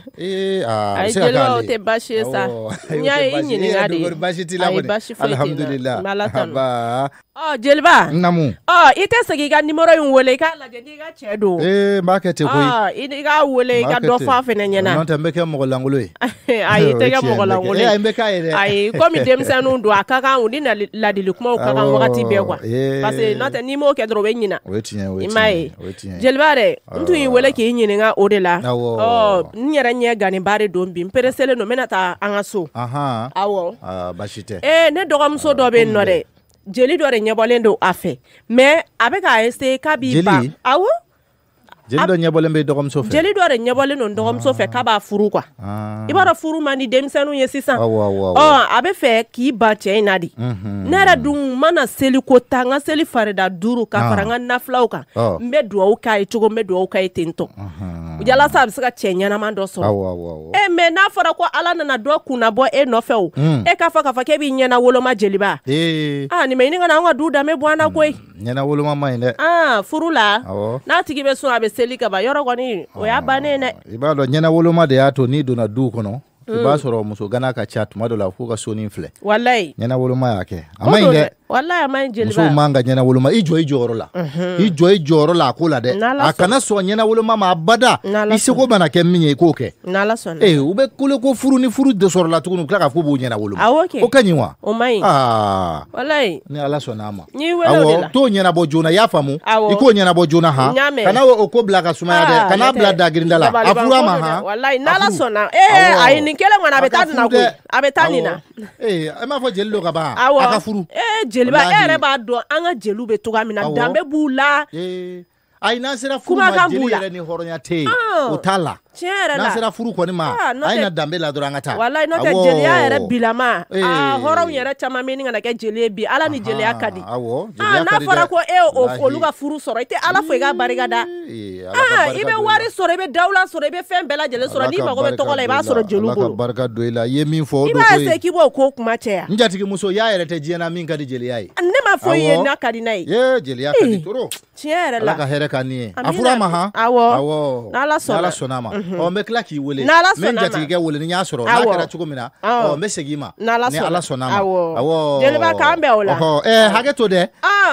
[SPEAKER 5] ay jelo te bashi sa nyaay nyini ngadi
[SPEAKER 6] bashi ti la alhamdulillah
[SPEAKER 5] ba jelba
[SPEAKER 6] namu
[SPEAKER 5] ite sagi ga numero yun wole ka la de ga chedo
[SPEAKER 6] market ko
[SPEAKER 5] ini ga wole ga do fa fe nyana
[SPEAKER 6] non tambe ke mo langulo
[SPEAKER 5] ay te ga mo langulo ay komi dem sanu do akaka uni na la de kuma ka kan wakati be kwa parce que not ni mo ke dro be nyina imai jelbare ntu yi wole ke nyini nga odela nyere nye gani bare dombi mperesele no menata anga so awo
[SPEAKER 6] bashite
[SPEAKER 5] ne dogam so do be no de jeli do re nyebole ndo afe mais avec a essayer kabi ba awo
[SPEAKER 6] jeli do nyebole be dogam so fe
[SPEAKER 5] jeli do re nyebole no dogam so fe kaba furu kwa ibara furu mani demsanu ye sisan abe fe ki ba che inadi nara dun mana seli ko tanga seli farida duru ka faranga naflaw ka mbe duwa ka itugo mbe duwa ka tento ujala sabe sika chenya na mando so me na fora ko ala na do kuna bo no fe o ka fa ke bi nyana wolo ma jeli ba ni me ninga na nga duda me bwana koi
[SPEAKER 6] nyana wolo ma inde
[SPEAKER 5] furula na tigi be so abe seli ka ba yoro goni o ya banene
[SPEAKER 6] ibalo nyana wolo ma de ato ni do na du kono iba soro muso gana ka chat madola ko ka soni fle
[SPEAKER 5] wallahi
[SPEAKER 6] nyana wolo ma yake ama inde
[SPEAKER 5] wallahi ama jeli
[SPEAKER 6] ba muso manga nyana wolo ma ijo orola ijo orola ko la de akana so nyana wolo ma bada isi ko bana ke minye ko ke
[SPEAKER 5] nala sona
[SPEAKER 6] ube kule ko furu ni furu de soro la tukunu klaka ko bo nyana wolo o kanyiwa
[SPEAKER 5] o mai wallahi
[SPEAKER 6] ni ala sona ma
[SPEAKER 5] ni welo de la
[SPEAKER 6] to nyana bo jona yafamu iko nyana bo jona ha kana o ko blaka suma ya de kana blada girindala afura ma ha
[SPEAKER 5] wallahi nala sona ai ni kele ngwana betani na ko abetani na
[SPEAKER 6] ama fo jello ka ba aka furu
[SPEAKER 5] jeliba ere ba do anga jelu be to gamina dambe bula
[SPEAKER 6] ai nasira furu ma jeli ere ni horonya te utala nasira furu ko ni ma ai na dambe la do anga ta
[SPEAKER 5] wallahi no te jeli ere bilama horo yere chama meni ngana ke jeli bi ala ni jeli akadi na fora ko oluga furu soro ite ala fo ga bariga da ibe wari soro be dawla soro be fem bela jeli soro ni ma go be to kola ba soro jelu bo
[SPEAKER 6] barka do ila yemi fo do
[SPEAKER 5] ko iba se ki bo ko kuma che
[SPEAKER 6] njati ki muso ya ere te jiena min kadi jeli ai
[SPEAKER 5] ne ma fo ye na kadi nai
[SPEAKER 6] jeli akadi toro
[SPEAKER 5] chiere la
[SPEAKER 6] ka here kanie afura ma ha
[SPEAKER 5] awo nala
[SPEAKER 6] sona ma o me kla ki wole men jati ke wole ni nya soro na kera chuko mina o me segima ni ala sona ma awo
[SPEAKER 5] jeli ba ka ambe ola
[SPEAKER 6] hage to de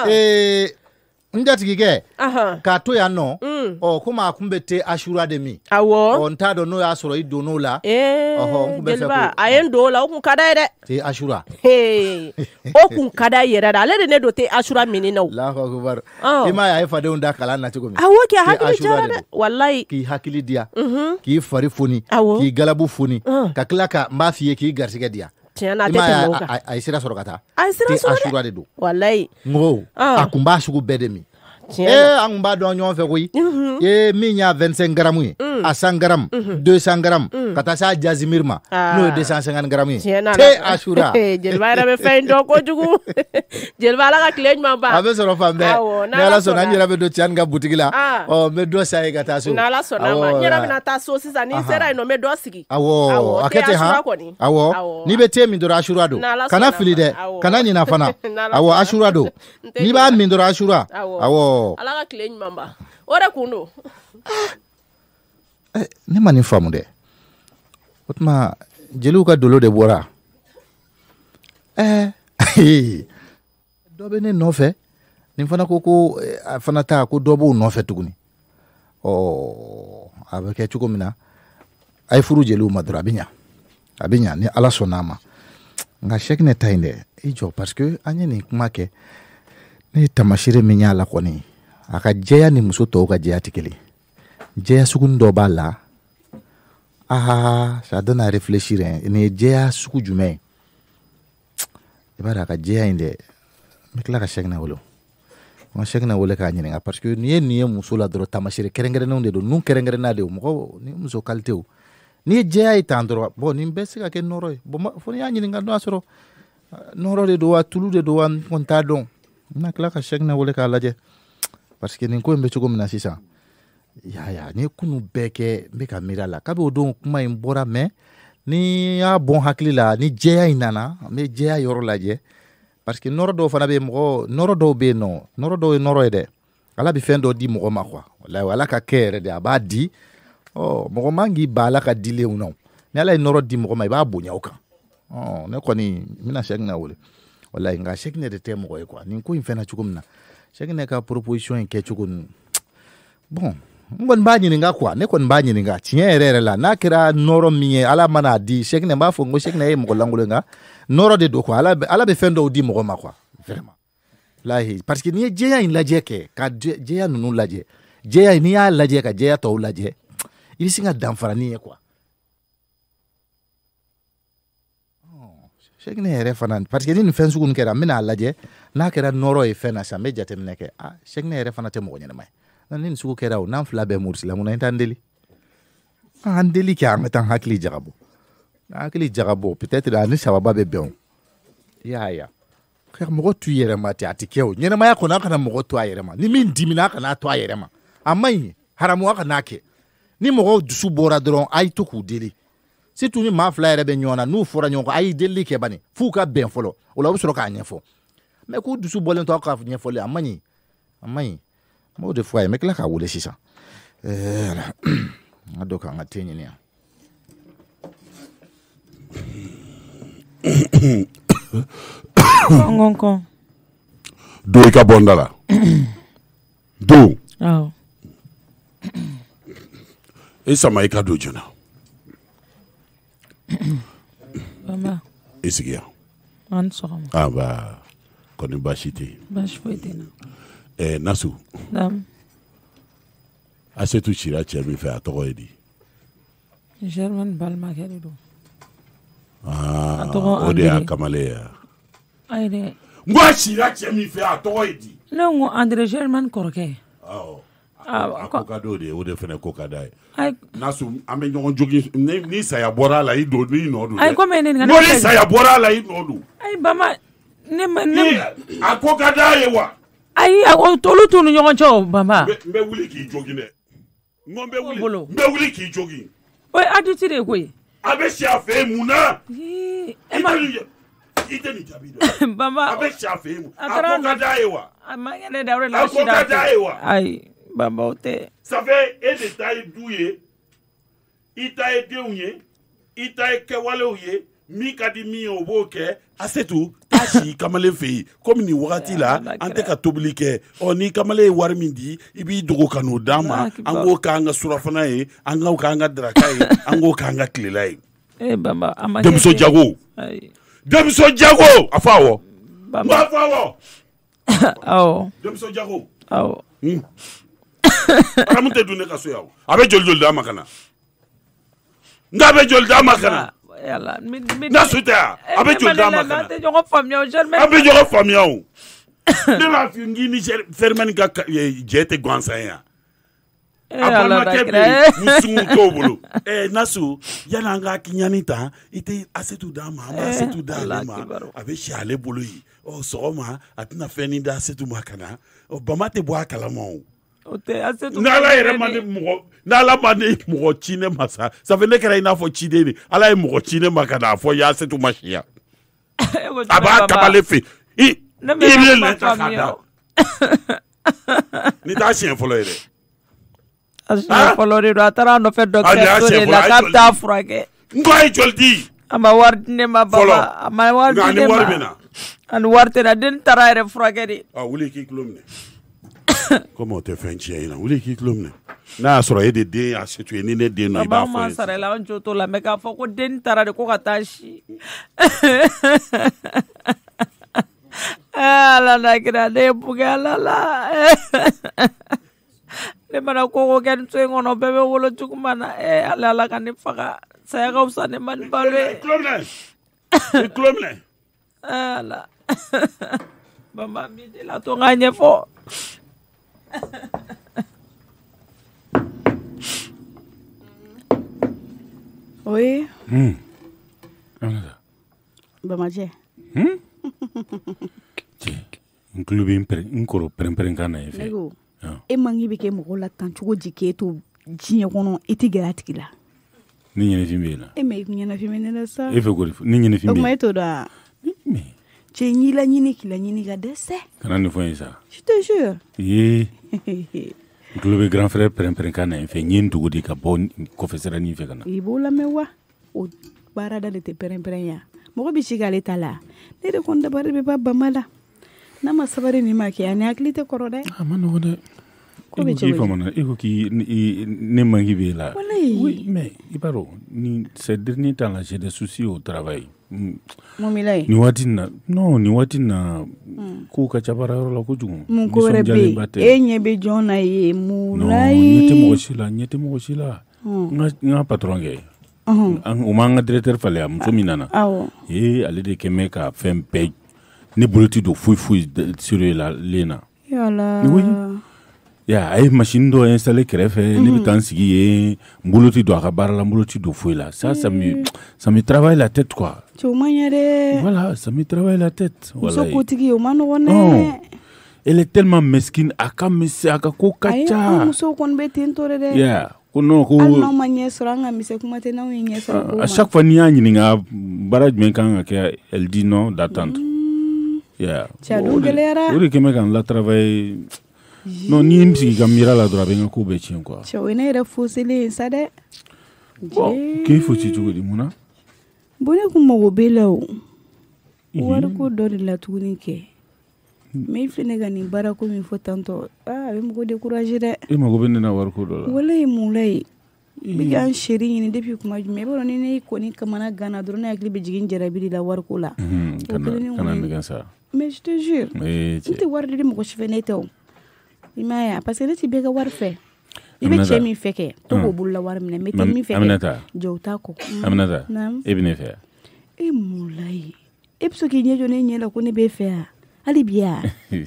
[SPEAKER 6] njati ke ka to ya no kuma kumbete ashura de mi
[SPEAKER 5] awo
[SPEAKER 6] ntado no ya soro ido no la
[SPEAKER 5] jeli ba ayen do la okun kada de
[SPEAKER 6] te ashura
[SPEAKER 5] okun kada yera da le ne do te ashura mini no
[SPEAKER 6] Allahu akbar ima ya ifa de unda kala na chuko mi
[SPEAKER 5] ke hakili jara wallahi
[SPEAKER 6] ki hakili dia ki fari funi ki galabu funi ka klaka mafie ki garsige dia
[SPEAKER 5] tiana tete moka
[SPEAKER 6] ai sira soro kata
[SPEAKER 5] ashura
[SPEAKER 6] de do
[SPEAKER 5] wallahi
[SPEAKER 6] ngo akumba shugo bedemi an ba don nyon fe koyi minya 25 gram yi a 100 gram 200 gram kata sa jazimirma no 250 gram yi te ashura
[SPEAKER 5] jelba ra be fe ndo ko jugu jelba la ka kleñ ma ba
[SPEAKER 6] abe soro fambe ne la so na nyira be do tian ga boutique la me do sai ga taso
[SPEAKER 5] na la so na ma nyira be na taso sisa ni sera no me do sigi
[SPEAKER 6] akete ha ni be te mi do ashura do kana fili de kana ni na fana ashura do ni ba mi do ashura
[SPEAKER 5] ala ka kleñ mamba ora kundo
[SPEAKER 6] ne mani famu de otma jelu ka dolo de bora do be ne no fe ni fana ko fana ta ko do bo no fe tuguni abeke chuko mina ay furu jelu madura abinya ni ala sonama nga shekne tainde ijo parce que anyeni kuma ke ni tamashire minya la koni aka jeya ni muso to ka jeya tikeli jeya sugun do bala ça donne à réfléchir ni jeya suku jume ibara ka jeya inde mikla ka shekna wolo ma shekna wolo ka nyinga parce que ni muso la do tamashire kerengere no do nun kerengere na de mo ni muso kalteu ni jeya itandro bo ni mbesi ka ke noro bo fo ni nyinga do asoro noro de do wa tulu de do wan kontadon na kala ka shek na wole ka laje parce que ni ko mbe chugo mina sisa ya ni kunu beke mbe ka mirala ka be odon kuma imbora me ni ya bon hakli la ni jeya inana me jeya yoro laje parce que noro do fana be mo noro do be no noro do noro ede ala bi fɛn dɔ di mɔgɔ ma quoi wallahi ala ka kɛ yɛrɛ de a b'a di mɔgɔ man k'i ba ala ka dilenw na ni ala ye nɔrɔ di mɔgɔ ma i b'a bonya o kan ne kɔni n bɛna Cheikh na wele wallahi nka Cheikh ne de tɛ mɔgɔ ye quoi nin ko in fɛnna cogo min na Cheikh ne ka proposition in kɛ cogo nin bon n kɔni b'a ɲininka quoi ne kɔni b'a ɲininka tiɲɛ yɛrɛ yɛrɛ la n'a kɛra nɔrɔ min ye ala mana di Cheikh ne b'a fɔ n ko Cheikh ne ye mɔgɔ lankolon nka nɔrɔ de don quoi ala bɛ fɛn dɔw di mɔgɔ ma quoi vraiment lahi parce que n'i ye jɛya in lajɛ kɛ ka jɛya ninnu lajɛ jɛya n'i y'a lajɛ ka jɛya tɔw lajɛ i bɛ se ka danfara ni ye quoi Cheikh ne yɛrɛ fana parce que ni nin fɛn sugu kɛra n bɛna a lajɛ n'a kɛra nɔrɔ ye fɛn na sisan n bɛ jateminɛ kɛ Cheikh ne yɛrɛ fana tɛ mɔgɔ ɲɛnama ye ni nin sugu kɛra o n'an fila bɛɛ murisila mun na n t'an deli an deli kɛ an ka taa hakili jagabɔ hakili jagabɔ peut-être ani sababa bɛ bɛn o i y'a ye ka mɔgɔ to i yɛrɛ ma ten a tɛ kɛ o ɲɛnamaya kɔnɔ a kana mɔgɔ to a yɛrɛ ma ni min dimina a kana to a yɛrɛ ma a man ɲi haramu a kana kɛ ni mɔgɔw dusu bɔra dɔrɔn a ye to k'u deli surtout ni maa fila yɛrɛ bɛ ɲɔgɔn na n'u fɔra ɲɔgɔn kɔ a ye delili kɛ bani f'u ka bɛn fɔlɔ o la u bɛ sɔrɔ k'a ɲɛfɔ mais k'u dusu bɔlen to a ka ɲɛfɔli a man ɲi a man ɲi n b'o de fɔ a ye n bɛ tila k'a wele sisan n ka dɔ k'an ka te ɲini yan
[SPEAKER 2] Ngonko.
[SPEAKER 4] Do i ka bɔ n da la do i sama i ka don joona
[SPEAKER 2] Mama.
[SPEAKER 4] i sigi yan
[SPEAKER 2] An sɔgɔma.
[SPEAKER 4] ba kɔni baasi tɛ yen
[SPEAKER 2] Baasi foyi tɛ n na.
[SPEAKER 4] Nasu Asetu cira cɛ min fɛ a tɔgɔ ye di
[SPEAKER 2] Germaine balimakɛ de don.
[SPEAKER 4] O de y'a kamalen ye
[SPEAKER 2] ayi dɛ
[SPEAKER 4] n ko a cira cɛ min fɛ a tɔgɔ ye di
[SPEAKER 2] ne ko André Germaine kɔrɔkɛ
[SPEAKER 4] a ko ka d'o de ye o de fana ko ka d'a ye Nasu an bɛ ɲɔgɔn jogi ni saya bɔra a la i don n'i nɔ don
[SPEAKER 2] ayi komi ne nin
[SPEAKER 4] ni saya bɔra a la i nɔ don
[SPEAKER 2] ayi Bama ne
[SPEAKER 4] a ko ka d'a ye wa
[SPEAKER 2] ayi olu t'u ni ɲɔgɔn cɛ o Bama
[SPEAKER 4] n bɛ wuli k'i jogi dɛ n ko n bɛ wuli k'i jogi
[SPEAKER 2] o ye adulte de ye koyi
[SPEAKER 4] a bɛ si a fɛ yen mun na i tɛ nin jaabi dɔn
[SPEAKER 2] Bama
[SPEAKER 4] a bɛ si a fɛ yen mun a ko ka d'a ye wa
[SPEAKER 2] a ma kɛ ne da o de la
[SPEAKER 4] a ko ka d'a ye wa
[SPEAKER 2] ayi Bama o tɛ
[SPEAKER 4] ça fait e de ta ye du ye i ta ye denw ye i ta ye kɛwalew ye min ka di min ye o b'o kɛ Asetu taa si kamalen fɛ yen komi nin wagati la an tɛ ka tobili kɛ ni kamalen ye wari min di i b'i dogo ka n'o d'an ma an k'o k'an ka surafana ye an k'o k'an ka daraka ye an k'o k'an ka tilela ye denmuso jago denmuso jago a fɔ awɔ n b'a fɔ awɔ denmuso jago
[SPEAKER 2] awɔ
[SPEAKER 4] aramu tɛ dun ne ka so yan a bɛ joli d'a ma ka na n'a bɛ joli d'a ma ka na n'a su tɛ yan a bɛ joli d'a ma ka na
[SPEAKER 2] an bɛ ɲɔgɔn faamuya
[SPEAKER 4] o ne b'a fɔ k'i ni Ferimani ka jɛ tɛ gansan yan a balimakɛ bɛ yen musungu t'o bolo Nasu yanni an ka kiɲani ta i tɛ Asetu d'a ma an bɛ Asetu d'ale ma a bɛ si ale bolo yen sɔgɔma a tɛna fɛn ni da Asetu ma ka na Bama tɛ bɔ a kalama o n'Ala yɛrɛ ma ne mɔgɔ ci ne ma sa ça fait ne kɛra i n'a fɔ ciden de Ala ye mɔgɔ ci ne ma ka na fɔ Asetu ma si yan a b'a kabale fɛ i bɛ lɛ ta k'a da ni t'a siɲɛ fɔlɔ ye dɛ
[SPEAKER 2] a siɲɛ fɔlɔ de don a taara a nɔfɛ docteur de la k'a bɛ taa furakɛ
[SPEAKER 4] n ko a ye joli di
[SPEAKER 2] a ma wari di ne ma Baba a ma wari di ne ma ani wari tɛ na den taara yɛrɛ furakɛ de
[SPEAKER 4] wuli k'i tulo minɛ komi o tɛ fɛn tiɲɛ in na wuli k'i tulo minɛ n'a y'a sɔrɔ e de den y'a Asetu ye ni ne den nɔ i b'a fɔ
[SPEAKER 2] ye sara la an jo t'o la mɛ k'a fɔ ko den taara de ko ka taa si Ala na kira ne buge ala la ne mana ko kɛ nin so in kɔnɔ bɛɛ bɛ wolo cogo min na ala ka ne faga saya ka fisa ne ma ni balo ye
[SPEAKER 4] i tulo minɛ
[SPEAKER 2] ala Bama mi de la to n k'a ɲɛfɔ
[SPEAKER 1] oui Bamajɛ
[SPEAKER 4] n tulo bɛ n kɔrɔ pɛrɛn-pɛrɛn kan na ye fɛ
[SPEAKER 1] e man k'i bɛ kɛ mɔgɔw la tan cogo di k'e to diɲɛ kɔnɔ i tɛ gɛrɛ a tigi la
[SPEAKER 4] ni ɲɛnafin bɛ yen na
[SPEAKER 1] e ma i ɲɛnafin bɛ ne la sa
[SPEAKER 4] e fɛ ko ni ɲɛnafin bɛ yen o
[SPEAKER 1] kuma e t'o dɔn cɛ ɲ'i la ɲini k'i la ɲini ka dɛsɛ
[SPEAKER 4] kana nin fɔ n ye sa
[SPEAKER 1] je te jure
[SPEAKER 4] Globe grand frère peren kana en fait nyin dugudi ka bon confesseur ni fe kana.
[SPEAKER 1] Ibola mewa o barada de te peren ya. Mo bi sigale tala. Ne de kon da bare be babba mala. Na masabare ni ma ke ani aklite korode.
[SPEAKER 4] Amano de. Ko be ci famana iko ki ne mangi be la. Oui, mais ibaro ni ces derniers temps là j'ai des soucis au travail.
[SPEAKER 1] Momilai.
[SPEAKER 4] Ni watina ku ka chabara la ko jugu.
[SPEAKER 1] Mun ko rebe enye be jona ye mulai.
[SPEAKER 4] No, nyete mo shila. Nga patron ge. O manga directeur fale am minana.
[SPEAKER 1] Awo.
[SPEAKER 4] Ale de kemeka fem pay. Ni buloti do fui sur la lena.
[SPEAKER 1] Yala.
[SPEAKER 4] Oui. Ya ay machine do installer krefe ni bitan sigi mbuloti do akabara la mbuloti do fui là. Ça me travaille la tête quoi. Voilà, ça me travaille la tête. Voilà. Elle est tellement mesquine aka mesi aka ko kacha. Yeah. À chaque fois ni ani nga baraj men kan elle dit non d'attendre. Yeah. Oui, que me kan la travail. Non, ni msi kamira la droit ben ko be chien quoi.
[SPEAKER 1] Chawene ra fosile sade.
[SPEAKER 4] Ke fosi tu di muna?
[SPEAKER 1] Bone ko mo belaw. War ko dori la tuni ke. Me fene gani bara ko mi fo tanto. Be mo ko décourager de.
[SPEAKER 4] E mo go ben na war ko do la.
[SPEAKER 1] Wallahi mulai. Bigan sheri ni depuis kuma me boro ni ne ko ni kamana gana doro na yakli be jigin jarabi la war ko la.
[SPEAKER 4] Kana mi gan ça.
[SPEAKER 1] Mais je te jure. Tu war de mo ko chefene taw. Imaya parce que tu bega war fe. Ibe chemi feke. To go bulla war mine me mi feke.
[SPEAKER 4] Aminata.
[SPEAKER 1] Jowta ko.
[SPEAKER 4] Aminata. Ibne fe.
[SPEAKER 1] E mulai. Epso ki nyejo ne nyela ko ne be fe. Ali bia.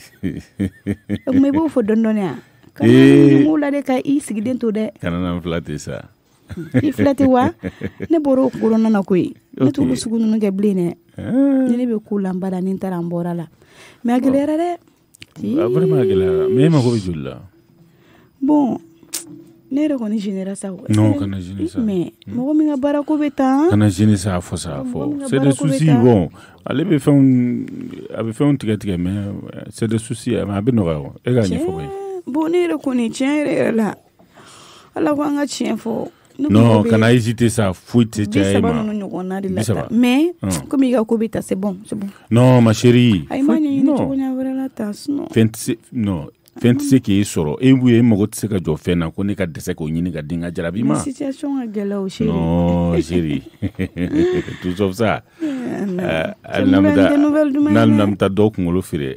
[SPEAKER 1] Me bo fo dondonia. Kana mula de ka isigi dento de.
[SPEAKER 4] Kana na flatter ça.
[SPEAKER 1] I flatter wa. Ne boro ko na na koyi. Ne to busugu no ge bline. Ne be kula mbada ni tarambora la. Me agelera de.
[SPEAKER 4] Vraiment galera. Mais ma ko julla.
[SPEAKER 1] Bon, ne reconnais général ça.
[SPEAKER 4] Non, kana général ça.
[SPEAKER 1] Mais mo mi ngabara ko beta.
[SPEAKER 4] Kana général ça fo ça fo. C'est des soucis bon. Allez be fait un ticket mais c'est des soucis ma be no gawo. E ga ni fo bay.
[SPEAKER 1] Bon, ne reconnais tiens là. Ala ko nga tien fo.
[SPEAKER 4] Non, kana hésiter ça fouite tiens ma.
[SPEAKER 1] Mais comme il y a ko beta c'est bon.
[SPEAKER 4] Non, ma chérie.
[SPEAKER 1] Non.
[SPEAKER 4] Fenti qui est soro et oui mo gote ka jo fena ko ne ka dese ko nyini ka dinga jarabi ma
[SPEAKER 1] situation a gala o chérie.
[SPEAKER 4] Non chérie. Tout sauf ça. Namta do ko ngolo fire.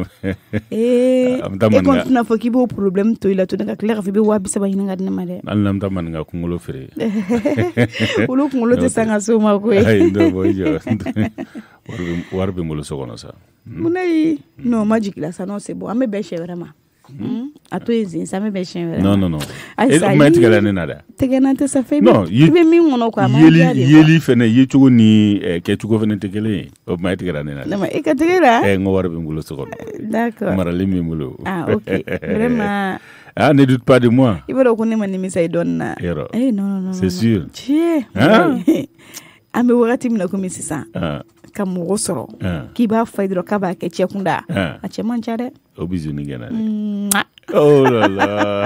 [SPEAKER 1] E continue fo ki bo problème to ila to nga clair fi be wa bisa ba hinga dina mare.
[SPEAKER 4] Namta man nga ko ngolo fire.
[SPEAKER 1] Olo ko ngolo te sanga so ma ko.
[SPEAKER 4] Ay ndo boyo. Warbe ngolo so kono sa.
[SPEAKER 1] Munai non magic là ça non c'est bon ame be vraiment. A toi ça me be chien vraiment.
[SPEAKER 4] Non. Et ma tigala ne nada.
[SPEAKER 1] Tegenante ça fait
[SPEAKER 4] non,
[SPEAKER 1] be mi ngono kwa ma.
[SPEAKER 4] Yeli fene yechugo ni ke chugo fene tegele. O ma tigala ne nada.
[SPEAKER 1] Non mais e ka tegela.
[SPEAKER 4] Ngo warbe ngolo so kono.
[SPEAKER 1] D'accord.
[SPEAKER 4] Marali mi mulo.
[SPEAKER 1] Ah OK. Vraiment.
[SPEAKER 4] Ah, ne doute pas de moi.
[SPEAKER 1] Il va reconnaître mon ami ça donne. Non.
[SPEAKER 4] C'est sûr.
[SPEAKER 1] Tiens. Ame wakati mina komi sisa. Ka mo soro. Ki ba fa idro ka ba ke chekunda. A chema nchare.
[SPEAKER 4] Obizu ni gana. Oh là là.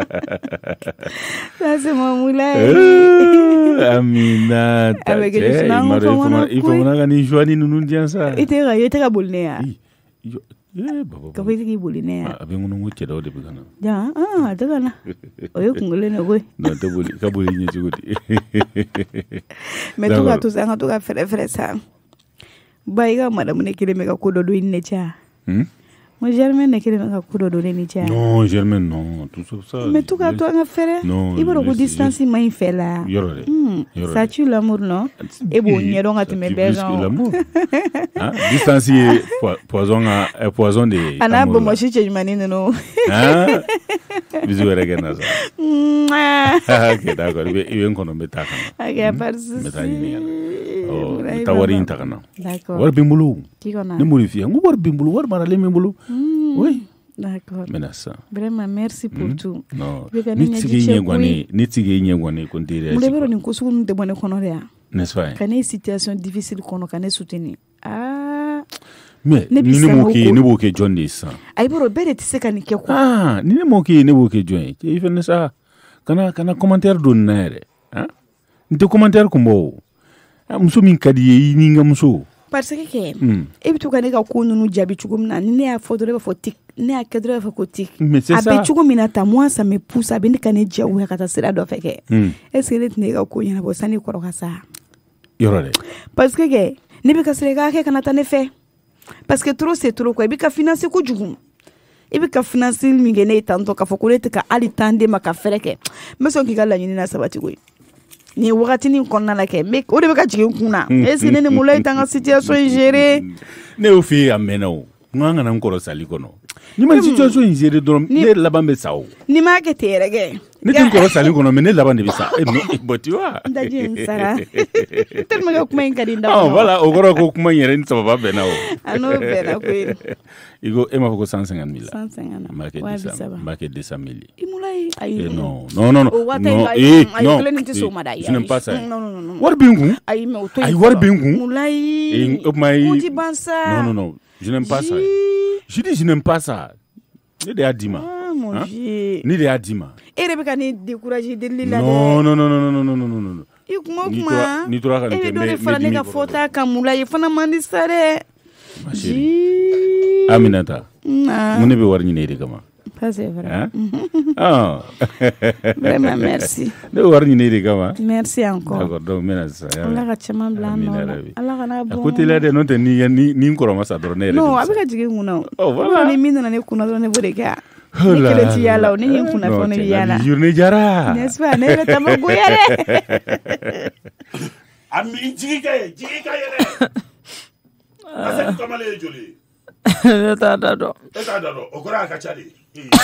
[SPEAKER 1] Ça c'est mon moulin.
[SPEAKER 4] Amina. Il faut mona ni joani nunu dian ça.
[SPEAKER 1] Itera bolnea.
[SPEAKER 4] Baba.
[SPEAKER 1] Ka fiti ki bolnea.
[SPEAKER 4] Abi ngono ngoche dawo de bigana.
[SPEAKER 1] Ja, daga na. Oyo kungole na goy.
[SPEAKER 4] Non te boli, ka boli ni jugudi.
[SPEAKER 1] Mais tu ka to sanga to ka fere ça. Baiga madame ne kile meka kododo inne cha. Moi Germaine ne kile meka kododo ni cha.
[SPEAKER 4] Non, Germaine non, tout ça.
[SPEAKER 1] Mais tu ka to nga fere.
[SPEAKER 4] Non.
[SPEAKER 1] Iboro ko distance mai fela.
[SPEAKER 4] Yorore.
[SPEAKER 1] Ça tue l'amour non? Et bon, n'y a donc à te mettre besoin.
[SPEAKER 4] L'amour. Distance poison de.
[SPEAKER 1] Ana bo mo shi chejmani no.
[SPEAKER 4] Bisous regana ça. OK, d'accord. Il vient qu'on me ta kana.
[SPEAKER 1] OK, pas de souci.
[SPEAKER 4] Oh, tawari intakana.
[SPEAKER 1] D'accord.
[SPEAKER 4] War bimbulu.
[SPEAKER 1] Qui connaît?
[SPEAKER 4] Ne modifier. Ngu war bimbulu, war marale bimbulu. Oui.
[SPEAKER 1] D'accord.
[SPEAKER 4] Menace.
[SPEAKER 1] Vraiment merci pour tout.
[SPEAKER 4] Non. Nitsige nyengwane kontire.
[SPEAKER 1] Mulebero ni kusuku nte bone kono rea.
[SPEAKER 4] N'est-ce pas?
[SPEAKER 1] Kane situation difficile kono kane soutenir.
[SPEAKER 4] mais ni ne b'o kɛ jɔn de ye sisan
[SPEAKER 1] ayi baro bɛɛ de tɛ se ka nin kɛ quoi
[SPEAKER 4] ni ne m'o kɛ ne b'o kɛ jɔn ye i fɛnɛ sa kana commentaire don nin na yɛrɛ n tɛ commentaire kun bɔ o muso min ka di ye i ni n ka muso
[SPEAKER 1] parce que kɛ e bɛ to ka ne ka ko ninnu jaabi cogo min na ni ne y'a fɔ dɔrɔn e b'a fɔ tik ne y'a kɛ dɔrɔn e b'a fɔ ko tik a bɛ cogo min na ta moi ça me pousse a bɛ ne ka ne diyagoya ka taa sira dɔ fɛ kɛ est ce que ne tɛna e ka ko ɲɛnabɔ sani kɔrɔ ka sa
[SPEAKER 4] yɔrɔ dɛ
[SPEAKER 1] parce que kɛ ne bɛ ka sira i k'a kɛ kana taa ne fɛ parce que trop c'est trop quoi i bɛ ka financer kojugu i bɛ ka financer min kɛ ne ye tantɔ k'a fɔ ko ne tɛ ka hali temps d'e ma ka fɛrɛ kɛ n bɛ sɔn k'i ka laɲini na sabati koyi ni wagatinin kɔnɔna la kɛ o de bɛ ka jigin kun na est ce que ne ni Mulayi t'an ka situation in gérer
[SPEAKER 4] ne y'o f'i ye a mɛnna o n ka kana n kɔrɔ sali kɔnɔ ni ma situation in gérer dɔrɔn ne laban bɛ sa o
[SPEAKER 1] ni m'a kɛ ten yɛrɛ kɛ
[SPEAKER 4] ne tɛ n kɔrɔ sali kɔnɔ mais ne laban de bɛ sa bon tu vois
[SPEAKER 1] n daji n sara tellement que kuma in ka di n da
[SPEAKER 4] voilà o kɔrɔ ko kuma in yɛrɛ ni sababa bɛnna o
[SPEAKER 1] a n'o bɛnna koyi
[SPEAKER 4] i ko e m'a fɔ ko 150 000 la
[SPEAKER 1] 150
[SPEAKER 4] n b'a kɛ 200 000
[SPEAKER 1] i Mulayi ayi
[SPEAKER 4] non
[SPEAKER 1] o waati ayi kelen tɛ s'o ma da
[SPEAKER 4] je n'aime pas ça
[SPEAKER 1] non
[SPEAKER 4] wari bɛ n kun
[SPEAKER 1] ayi mais o to yen
[SPEAKER 4] ayi wari bɛ n kun
[SPEAKER 1] Mulayi
[SPEAKER 4] o tuma
[SPEAKER 1] o ti ban sa
[SPEAKER 4] non je n'aime pas ça je dis je n'aime pas ça ne de y'a di ma ne de y'a di ma
[SPEAKER 1] e yɛrɛ bɛ ka ne décourager delili la dɛ
[SPEAKER 4] non
[SPEAKER 1] i kuma o kuma
[SPEAKER 4] n'i tora ka nin kɛ
[SPEAKER 1] e bɛ dɔ de fara ne ka fɔta kan Mulayi fana man di sa dɛ
[SPEAKER 4] Aminata mun ne bɛ wari ɲini e de kama
[SPEAKER 1] ça c'est vrai vraiment merci
[SPEAKER 4] ne bɛ wari ɲini e de kama
[SPEAKER 1] merci encore
[SPEAKER 4] d'accord donc n bɛna sisan
[SPEAKER 1] Ala ka caman bila an nɔ la Ala kana bɔ
[SPEAKER 4] a ko teliya dɛ n'o tɛ ni n kɔrɔ ma sa dɔrɔn ne yɛrɛ
[SPEAKER 1] non a bɛ ka jigin n kunna o ni min nana ne kunna dɔrɔn ne b'o de kɛ ne kelen ti yaala o ne ye n kunna fɔ ne bɛ yaala
[SPEAKER 4] journée jara
[SPEAKER 1] n'est-ce pas ne yɛrɛ tama goya dɛ
[SPEAKER 4] a mi jigi ka yɛrɛ Asɛtu Kamale ye joli ye
[SPEAKER 2] ne t'a da dɔn
[SPEAKER 4] e t'a da dɔn o kɔrɔ a ka ca de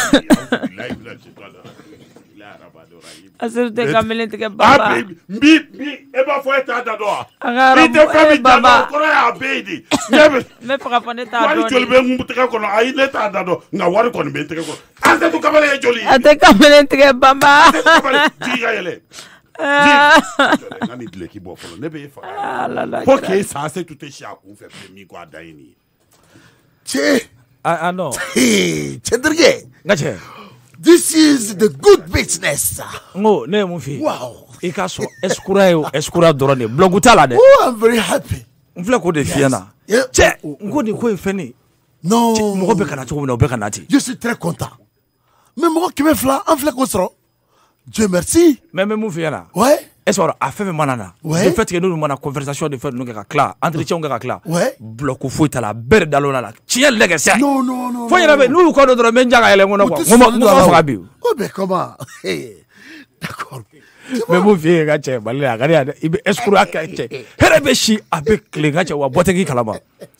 [SPEAKER 2] Asɛtu Kamale tigɛ baba
[SPEAKER 4] n bi e b'a fɔ e t'a da dɔn wa i tɛ fɛn min da dɔn o kɔrɔ y'a bɛɛ ye de
[SPEAKER 2] n bɛ fɛ ka fɔ ne t'a dɔn
[SPEAKER 4] wari joli bɛ n tɛgɛ kɔnɔ ayi ne t'a da dɔn nka wari kɔni bɛ n tɛgɛ kɔnɔ Asɛtu Kamale ye joli ye
[SPEAKER 2] a tɛ Kamale tigɛ baba
[SPEAKER 4] Asɛtu Kamale jigi ka yɛlɛ ni dileki bɔ fɔlɔ ne bɛ e faga fo k'e sa Asɛtu tɛ si a kun fɛ bilen min ko a da ye nin ye
[SPEAKER 6] Che.
[SPEAKER 2] No.
[SPEAKER 6] Hey, Cedric.
[SPEAKER 2] Ngache.
[SPEAKER 6] This is the good business.
[SPEAKER 2] Ngo, ne mun fi.
[SPEAKER 6] Wow.
[SPEAKER 2] I ka so escura dɔrɔn de blog tala de.
[SPEAKER 6] Oh, I'm very happy.
[SPEAKER 2] N filɛ ko de fiana. Che, ngo ni ko in fɛ ne.
[SPEAKER 6] Non.
[SPEAKER 2] Mɔgɔ bɛ kana cogo min na o bɛ kana ten.
[SPEAKER 6] Je suis très content. Mais mɔgɔ 100 an filɛ k'o sɔrɔ. Dieu merci.
[SPEAKER 2] Mais mun fi yana.
[SPEAKER 6] Ouais.
[SPEAKER 2] Est-ce que a fɛn mana na. Le fait que nous mana conversation de faire nous ka kla, entretien ka kla.
[SPEAKER 6] Ouais.
[SPEAKER 2] Bloc fo tala ber dalona la. Tiɲɛ lɛgɛ sa.
[SPEAKER 6] Non.
[SPEAKER 2] Fo yɛrɛ bɛ n'u ko dɔrɔn mɛ n jaga yɛlɛ ŋɔnɔ quoi. Mo faga bi.
[SPEAKER 6] Oh mais comment? D'accord.
[SPEAKER 2] Mais mun fi ye ka cɛ Mali la ka ne i bɛ escroc ka cɛ. Hɛrɛ bɛ si a bɛ tile ka cɛ wa bɔ tɛ k'i kalama.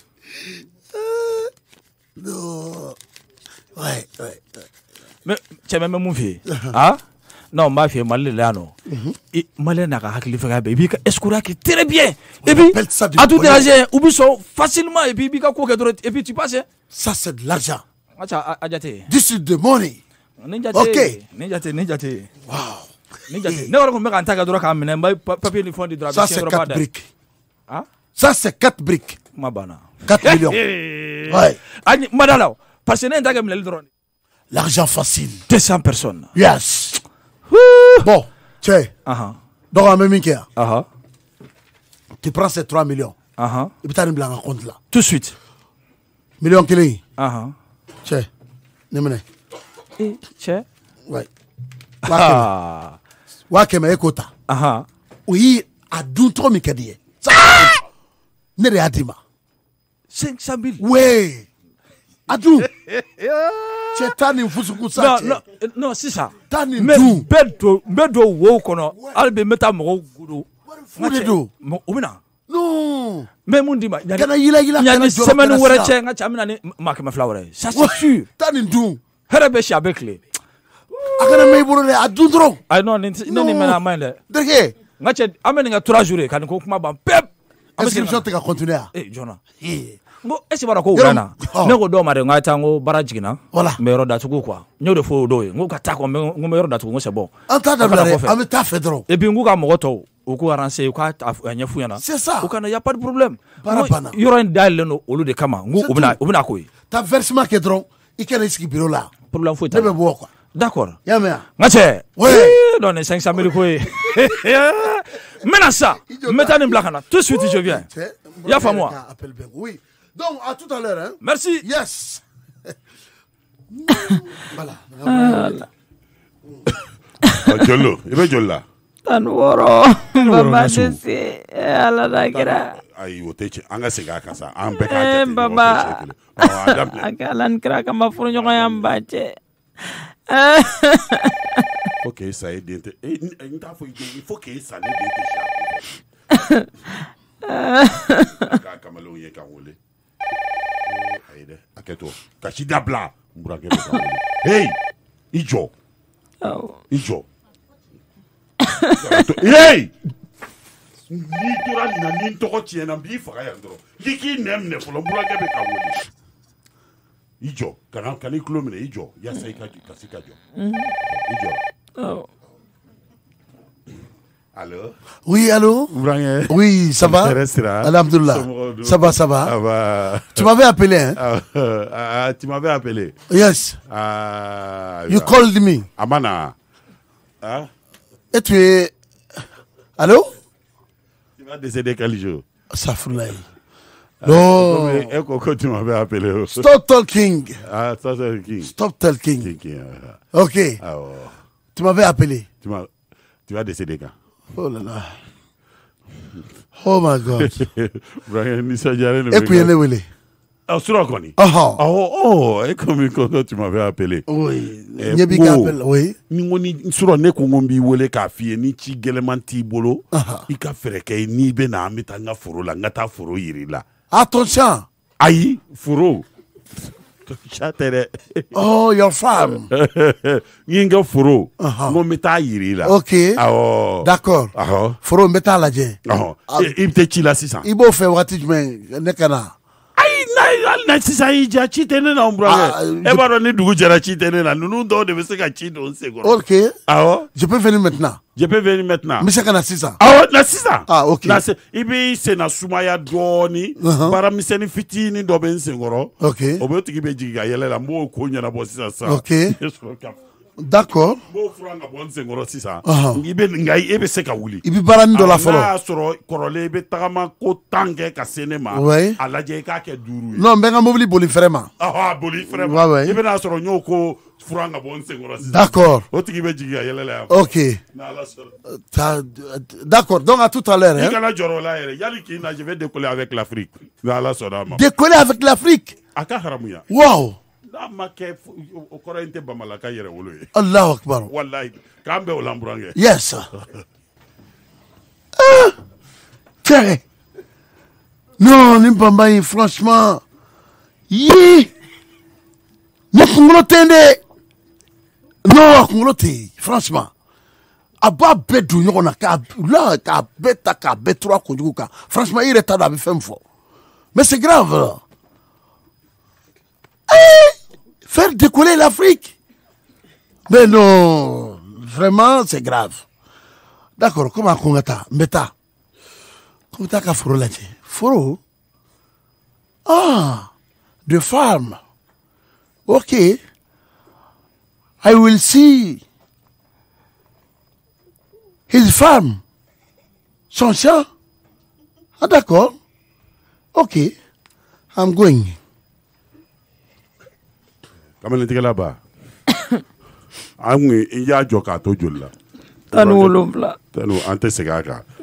[SPEAKER 6] Non. Ouais.
[SPEAKER 2] Mais cɛ mɛ mun fi ye. Ah? Non, m'a fait mal là non. Et malin n'a qu'à hakili faire bébé escroc qui très bien. Et puis à tout déranger ou bien facilement et puis bika ko et puis tu passes.
[SPEAKER 6] Ça c'est de l'argent.
[SPEAKER 2] Acha ajate.
[SPEAKER 6] This is the money.
[SPEAKER 2] OK. Ninjate.
[SPEAKER 6] Wow.
[SPEAKER 2] Ninjate. Ne wara ko me kan ta ka dora ka mena papier ni fond de droit.
[SPEAKER 6] Ça c'est 4 briques.
[SPEAKER 2] Hein?
[SPEAKER 6] Ça c'est 4 briques.
[SPEAKER 2] Ma bana.
[SPEAKER 6] 4 millions. Ouais.
[SPEAKER 2] Ani madala. Parce que ne ta ka mena le drone.
[SPEAKER 6] L'argent facile.
[SPEAKER 2] 200 personnes.
[SPEAKER 6] Yes. Bon, tiens. Donc, en même temps, tu prends ces 3 millions. Et puis, tu as une blanc en compte là.
[SPEAKER 2] Tout de suite.
[SPEAKER 6] Million qui
[SPEAKER 2] Tiens.
[SPEAKER 6] Nemene.
[SPEAKER 2] Tiens.
[SPEAKER 6] Ouais. Wakeme ekota. Oui, à 12 mikadiye. Ne réadima.
[SPEAKER 2] 500 000.
[SPEAKER 6] Ouais. Adou. C'est tani fusuku sa.
[SPEAKER 2] Non, c'est ça.
[SPEAKER 6] Tani
[SPEAKER 2] mais
[SPEAKER 6] dou.
[SPEAKER 2] Bedo wo kono. Albe meta mo gudu.
[SPEAKER 6] Fudedo.
[SPEAKER 2] Obina.
[SPEAKER 6] Non.
[SPEAKER 2] Mais mon dima.
[SPEAKER 6] Kana yila
[SPEAKER 2] kana semaine wora che nga chamina ni makema flower. Ça c'est sûr.
[SPEAKER 6] Tani dou.
[SPEAKER 2] Herebe shi abekle.
[SPEAKER 6] Akana me bolo le adu dro.
[SPEAKER 2] Ay non ni mena mande.
[SPEAKER 6] Dege.
[SPEAKER 2] Nga che amene nga 3 jours kan ko kuma ban pep.
[SPEAKER 6] Inscription te ka continuer.
[SPEAKER 2] Jona. Ngo esi bara ko wona ne ko do mare ngata ngo bara jigina me yoro da tugu quoi nyo de fo do ngo ka ta ko ngo me yoro da tugu ngo c'est bon
[SPEAKER 6] anta da blare am ta fedro
[SPEAKER 2] e bi ngo ka mo to
[SPEAKER 7] o ko arranger u ka ɲɛfu ɲɛna
[SPEAKER 8] c'est ça
[SPEAKER 7] o kana y a pas de problème
[SPEAKER 8] barabana
[SPEAKER 7] yɔrɔ in dayɛlɛlen don olu de kama n ko o bɛna ko ye
[SPEAKER 8] ta versement kɛ dɔrɔn i kana i sigi bureau la
[SPEAKER 7] problème foyi
[SPEAKER 8] t'a la ne bɛ bɔ quoi
[SPEAKER 7] d'accord
[SPEAKER 8] y'a mɛn
[SPEAKER 7] n ka cɛ donc ni 500 000 ko ye n bɛna sa n bɛ taa nin bila ka na tout de suite je viens i y'a faamu wa
[SPEAKER 8] oui donc à tout à l'heure hein
[SPEAKER 7] merci
[SPEAKER 8] yes voilà
[SPEAKER 4] jollo i bɛ joli la
[SPEAKER 2] tan wɔɔrɔ baba sese ala da kira
[SPEAKER 4] ayi o tɛ tiɲɛ an ka segin a kan sa an bɛɛ k'a jate
[SPEAKER 2] baba a ka ala ni kira kama furu ɲɔgɔn y'an ba cɛ
[SPEAKER 4] faut que ça ait denté n t'a fɔ il faut que ça ne denté k'a kamalenw ye k'an wele ayi dɛ a kɛ to ka si dabila n burankɛ bɛ k'an wele hey i jɔ i jɔ hey n'i tora nin na ni n tɔgɔ tiɲɛna n b'i faga yan dɔrɔn n'i k'i nɛ minɛ fɔlɔ n burankɛ bɛ k'an wele i jɔ ka n'i tulo minɛ i jɔ yaasa i ka se ka jɔ i jɔ. Allô?
[SPEAKER 8] Oui, allô? Oui, ça va? Alhamdulillah. Ça va, ça va?
[SPEAKER 4] Ah bah.
[SPEAKER 8] Tu m'avais appelé, hein?
[SPEAKER 4] Tu m'avais appelé?
[SPEAKER 8] Yes. You called me.
[SPEAKER 4] Amana. Hein?
[SPEAKER 8] Et tu es... Allô?
[SPEAKER 4] Tu vas décéder quel jour?
[SPEAKER 8] Safroulaye. Non.
[SPEAKER 4] Quand tu m'avais appelé.
[SPEAKER 8] Stop talking.
[SPEAKER 4] Ah, stop talking.
[SPEAKER 8] Stop talking. Ok. Tu m'avais appelé.
[SPEAKER 4] Tu vas décéder quand?
[SPEAKER 8] Oh là là. Oh my God.
[SPEAKER 4] Et
[SPEAKER 8] puis, elle est où elle est?
[SPEAKER 4] Et comme quand tu m'avais appelé.
[SPEAKER 8] Oui. Oui.
[SPEAKER 4] Ni sura ne ko ngombi wole ka fie ni ci geleman ti bolo. I ka fere kay ni be na amita nga foro la ngata foro yiri la.
[SPEAKER 8] Attention.
[SPEAKER 4] Ayi, foro. Chatere.
[SPEAKER 8] Oh, your farm.
[SPEAKER 4] Yinga foro. Ngo meta yiri la.
[SPEAKER 8] OK. D'accord. Foro meta la je.
[SPEAKER 4] Ibte ci la 600.
[SPEAKER 8] Ibo fe wati jmen nekana.
[SPEAKER 4] Na sisan i ja ci tɛ ne na burankɛ e b'a dɔn ni dugu jɛra ci tɛ ne na ninnu dɔw de bɛ se ka ci don n sen kɔrɔ.
[SPEAKER 8] OK. Je peux venir maintenant.
[SPEAKER 4] Je peux venir maintenant.
[SPEAKER 8] N bɛ se ka na sisan.
[SPEAKER 4] Na sisan.
[SPEAKER 8] OK.
[SPEAKER 4] I b'i sen na sumaya dɔɔni. Baaramisɛnnin fitinin dɔ bɛ n sen kɔrɔ.
[SPEAKER 8] OK.
[SPEAKER 4] O bɛ tigi bɛ jigin ka yɛlɛ la n b'o ko ɲɛnabɔ sisan sa.
[SPEAKER 8] OK. D'accord.
[SPEAKER 4] N b'o fura ka bɔ n sen kɔrɔ sisan. Nka e bɛ se ka wuli.
[SPEAKER 8] I bɛ baaranin dɔ la fɔlɔ.
[SPEAKER 4] N'a y'a sɔrɔ kɔrɔlen i bɛ tagama ko 10 kɛ ka se ne ma.
[SPEAKER 8] Oui.
[SPEAKER 4] A lajɛ i k'a kɛ 5 ye.
[SPEAKER 8] Non, n bɛ n ka mobili boli fɛrɛ ma.
[SPEAKER 4] Boli fɛrɛ ma. I bɛn'a sɔrɔ n y'o ko fura ka bɔ n sen kɔrɔ sisan.
[SPEAKER 8] D'accord.
[SPEAKER 4] O tigi bɛ jigin ka yɛlɛ la yan.
[SPEAKER 8] OK. D'accord. Donc à tout à l'heure.
[SPEAKER 4] I kana jɔrɔ o la yɛrɛ yali k'i na je vais décoller avec l'Afrique. N'Ala sɔnna a ma.
[SPEAKER 8] Décoller avec l'Afrique.
[SPEAKER 4] A ka haramuya.
[SPEAKER 8] Wow.
[SPEAKER 4] N'a ma kɛ o kɔrɔ in tɛ bamalaka yɛrɛ wolo ye.
[SPEAKER 8] Allahu akbar.
[SPEAKER 4] Wallahi k'an bɛɛ o la n burankɛ.
[SPEAKER 8] Yes. Tiens. Non, ni bamba in franchement. Yi. Ne kunkolo tɛ dɛ. Non, kunkolo tɛ franchement. A b'a bɛɛ don ɲɔgɔn na k'a bɛɛ ta k'a bɛɛ tura kojugu kan. Franchement i yɛrɛ t'a dɔn a bɛ fɛn min fɔ. Mais c'est grave. Faire décoller l'Afrique. Mais non, vraiment, c'est grave. D'accord, comment Kongata, Meta? Comment t'as foro là? Foro? De farm. OK. I will see his farm. Son champ. D'accord. OK. I'm going.
[SPEAKER 4] Kamalen tigɛla ba an kun i y'a jɔ k'a to joli la
[SPEAKER 2] 17
[SPEAKER 4] tanu an tɛ segin a kan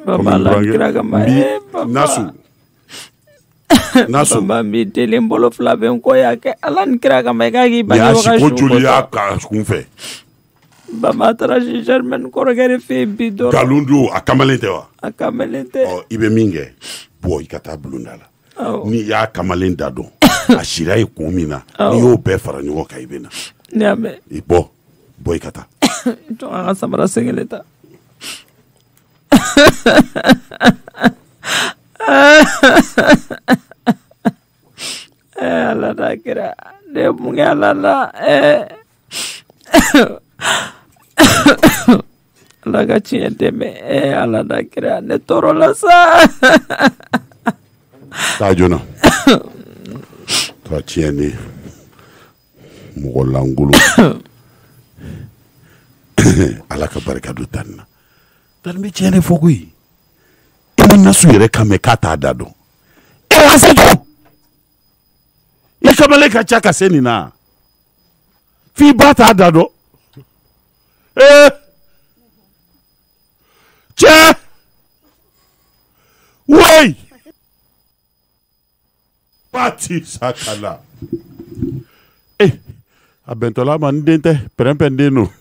[SPEAKER 4] Nasu
[SPEAKER 2] baba mi delen bolo 2 bɛ n kɔ y'a kɛ ala ni kira kama i k'a k'i ban
[SPEAKER 4] y'a si ko joli y'a kun fɛ
[SPEAKER 2] baba taara si Germaine kɔrɔkɛ de fɛ yen bi dɔrɔn
[SPEAKER 4] nkalon don a kamalen tɛ wa
[SPEAKER 2] a kamalen tɛ
[SPEAKER 4] i bɛ min kɛ bɔ i ka taa bulonda la ni y'a kamalen da dɔn a sira ye kun min na n'i y'o bɛɛ fara ɲɔgɔn kan i bɛ na
[SPEAKER 2] ne y'a mɛn
[SPEAKER 4] i bɔ i ka taa
[SPEAKER 2] jɔn an ka samara sengele ta ala da kira ne mun kɛ ala la ala ka tiɲɛ dɛmɛ ala na kira ne tɔɔrɔ la sa
[SPEAKER 4] taa joona ka tiɲɛ ni mɔgɔ langolo ala ka barika don tan na tan bɛ tiɲɛ de fɔ koyi e ma nasu yɛrɛ kan mɛn k'a t'a da dɔn e se to i kamalen ka ca ka se nin na f'i ba t'a da dɔn cɛ wai pati sakala a bɛntɔla ma n den tɛ pɛrɛnpɛn den no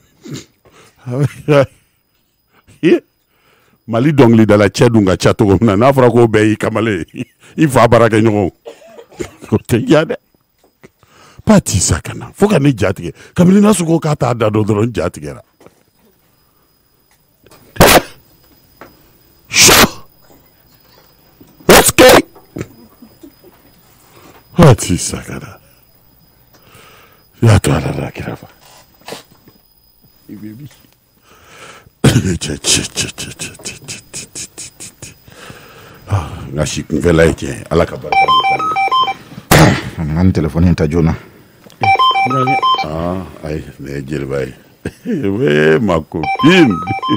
[SPEAKER 4] Mali dɔnkilidala cɛ dun ka ca cogo min na n'a fɔra k'o bɛɛ y'i kamalen i fa baara kɛ ɲɔgɔn o tɛ diya dɛ pati sakana fo ka ne jatigɛ kabini n'a sogo k'a t'a da dɔn dɔrɔn jatigɛra pati sakana ya to ala la kira fa ibebi nasi kunfɛla ye tiɲɛ ala ka barika
[SPEAKER 6] an telefɔni ta joona
[SPEAKER 4] ayi ne ye jeliba ye we ma copine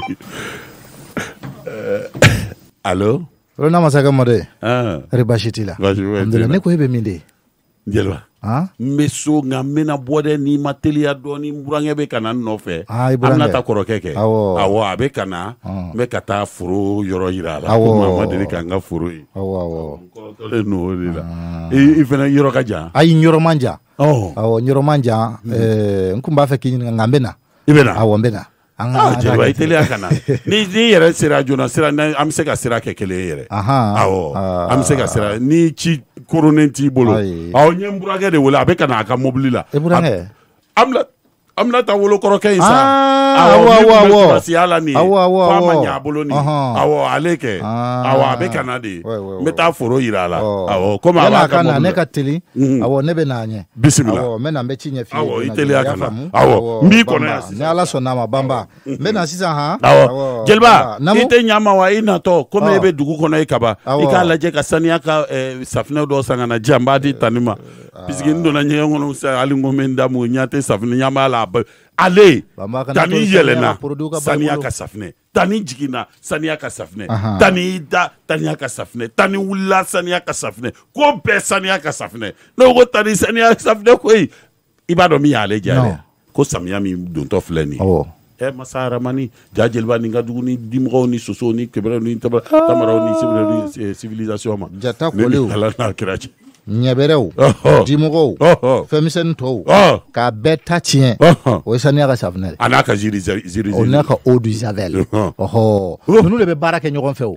[SPEAKER 4] allo
[SPEAKER 6] olo na masakɛ mɔdɛ ere baasi t'i la ne ko e bɛ min de
[SPEAKER 4] jeliba n bɛ so nka n bɛna bɔ dɛ n'i ma teliya dɔɔni n burankɛ bɛ ka na n nɔfɛ an bɛna taa kɔrɔkɛ kɛ awɔ a bɛ ka na n bɛ ka taa foro yɔrɔ yira a la komi a ma deli ka n ka foro ye n kɔrɔtɔlen n'o de la i fana yɔrɔ ka jan
[SPEAKER 6] ayi yɔrɔ man jan awɔ yɔrɔ man jan n kun b'a fɛ k'i ɲininka nka n bɛ na
[SPEAKER 4] i bɛ na
[SPEAKER 6] awɔ n bɛ na
[SPEAKER 4] jeliba i teliya ka na ni yɛrɛ sera joona sira an bɛ se ka sira kɛ kelen ye yɛrɛ awɔ an bɛ se ka sira ni ci koronen t'i bolo awɔ n ye n burankɛ de wele a bɛ ka na a ka mobili la
[SPEAKER 6] e burankɛ
[SPEAKER 4] an bɛna taa wolokɔrɔkɛ in sa
[SPEAKER 6] awɔ
[SPEAKER 4] siya la nin ye k'a ma ɲɛ a bolo nin awɔ ale kɛ awɔ a bɛ ka na de n bɛ taa foro yira a la awɔ komi a b'a ka mobili la
[SPEAKER 6] ne ka teli awɔ ne bɛ n'a ɲɛ
[SPEAKER 4] bisimila
[SPEAKER 6] awɔ n bɛ na n bɛ ci ɲɛ f'i ye
[SPEAKER 4] awɔ i teliya ka na awɔ n b'i kɔnɔ yan sisan
[SPEAKER 6] ni ala sɔnna ma banba n bɛ na sisan
[SPEAKER 4] awɔ jeliba i tɛ ɲɛ ma wa i natɔ komi e bɛ dugu kɔnɔ ye kaban i k'a lajɛ ka saniya ka safinɛ dɔ san ka na di yan n b'a di tanni ma puisque n donna ɲɛgɛn kɔnɔ sisan hali n ko n bɛ n da mun ɲɛ tɛ safinɛ ɲɛ b'a la ale tani yɛlɛnna saniya ka safinɛ tani jiginna saniya ka safinɛ tani da saniya ka safinɛ tani wulila saniya ka safinɛ ko bɛɛ saniya ka safinɛ n'o ko tani saniya ka safinɛ koyi i b'a dɔn min y'ale diya dɛ ko samiya min dontɔ filɛ nin ye masa haramani ja jeliba ni ka dugu ni dimɔgɔw ni sosow ni kɛbɛrɛw ni tamaraw ni civilisation ma
[SPEAKER 6] jata kolew
[SPEAKER 4] ala n'a kira cɛ
[SPEAKER 6] ɲɛbɛrɛw dimɔgɔw fɛnmisɛnnin tɔw k'a bɛɛ ta tiɲɛ o ye saniya ka safinɛ de
[SPEAKER 4] a n'a ka jiri
[SPEAKER 6] o n'a ka eau de javel ninnu de bɛ baara kɛ ɲɔgɔn fɛ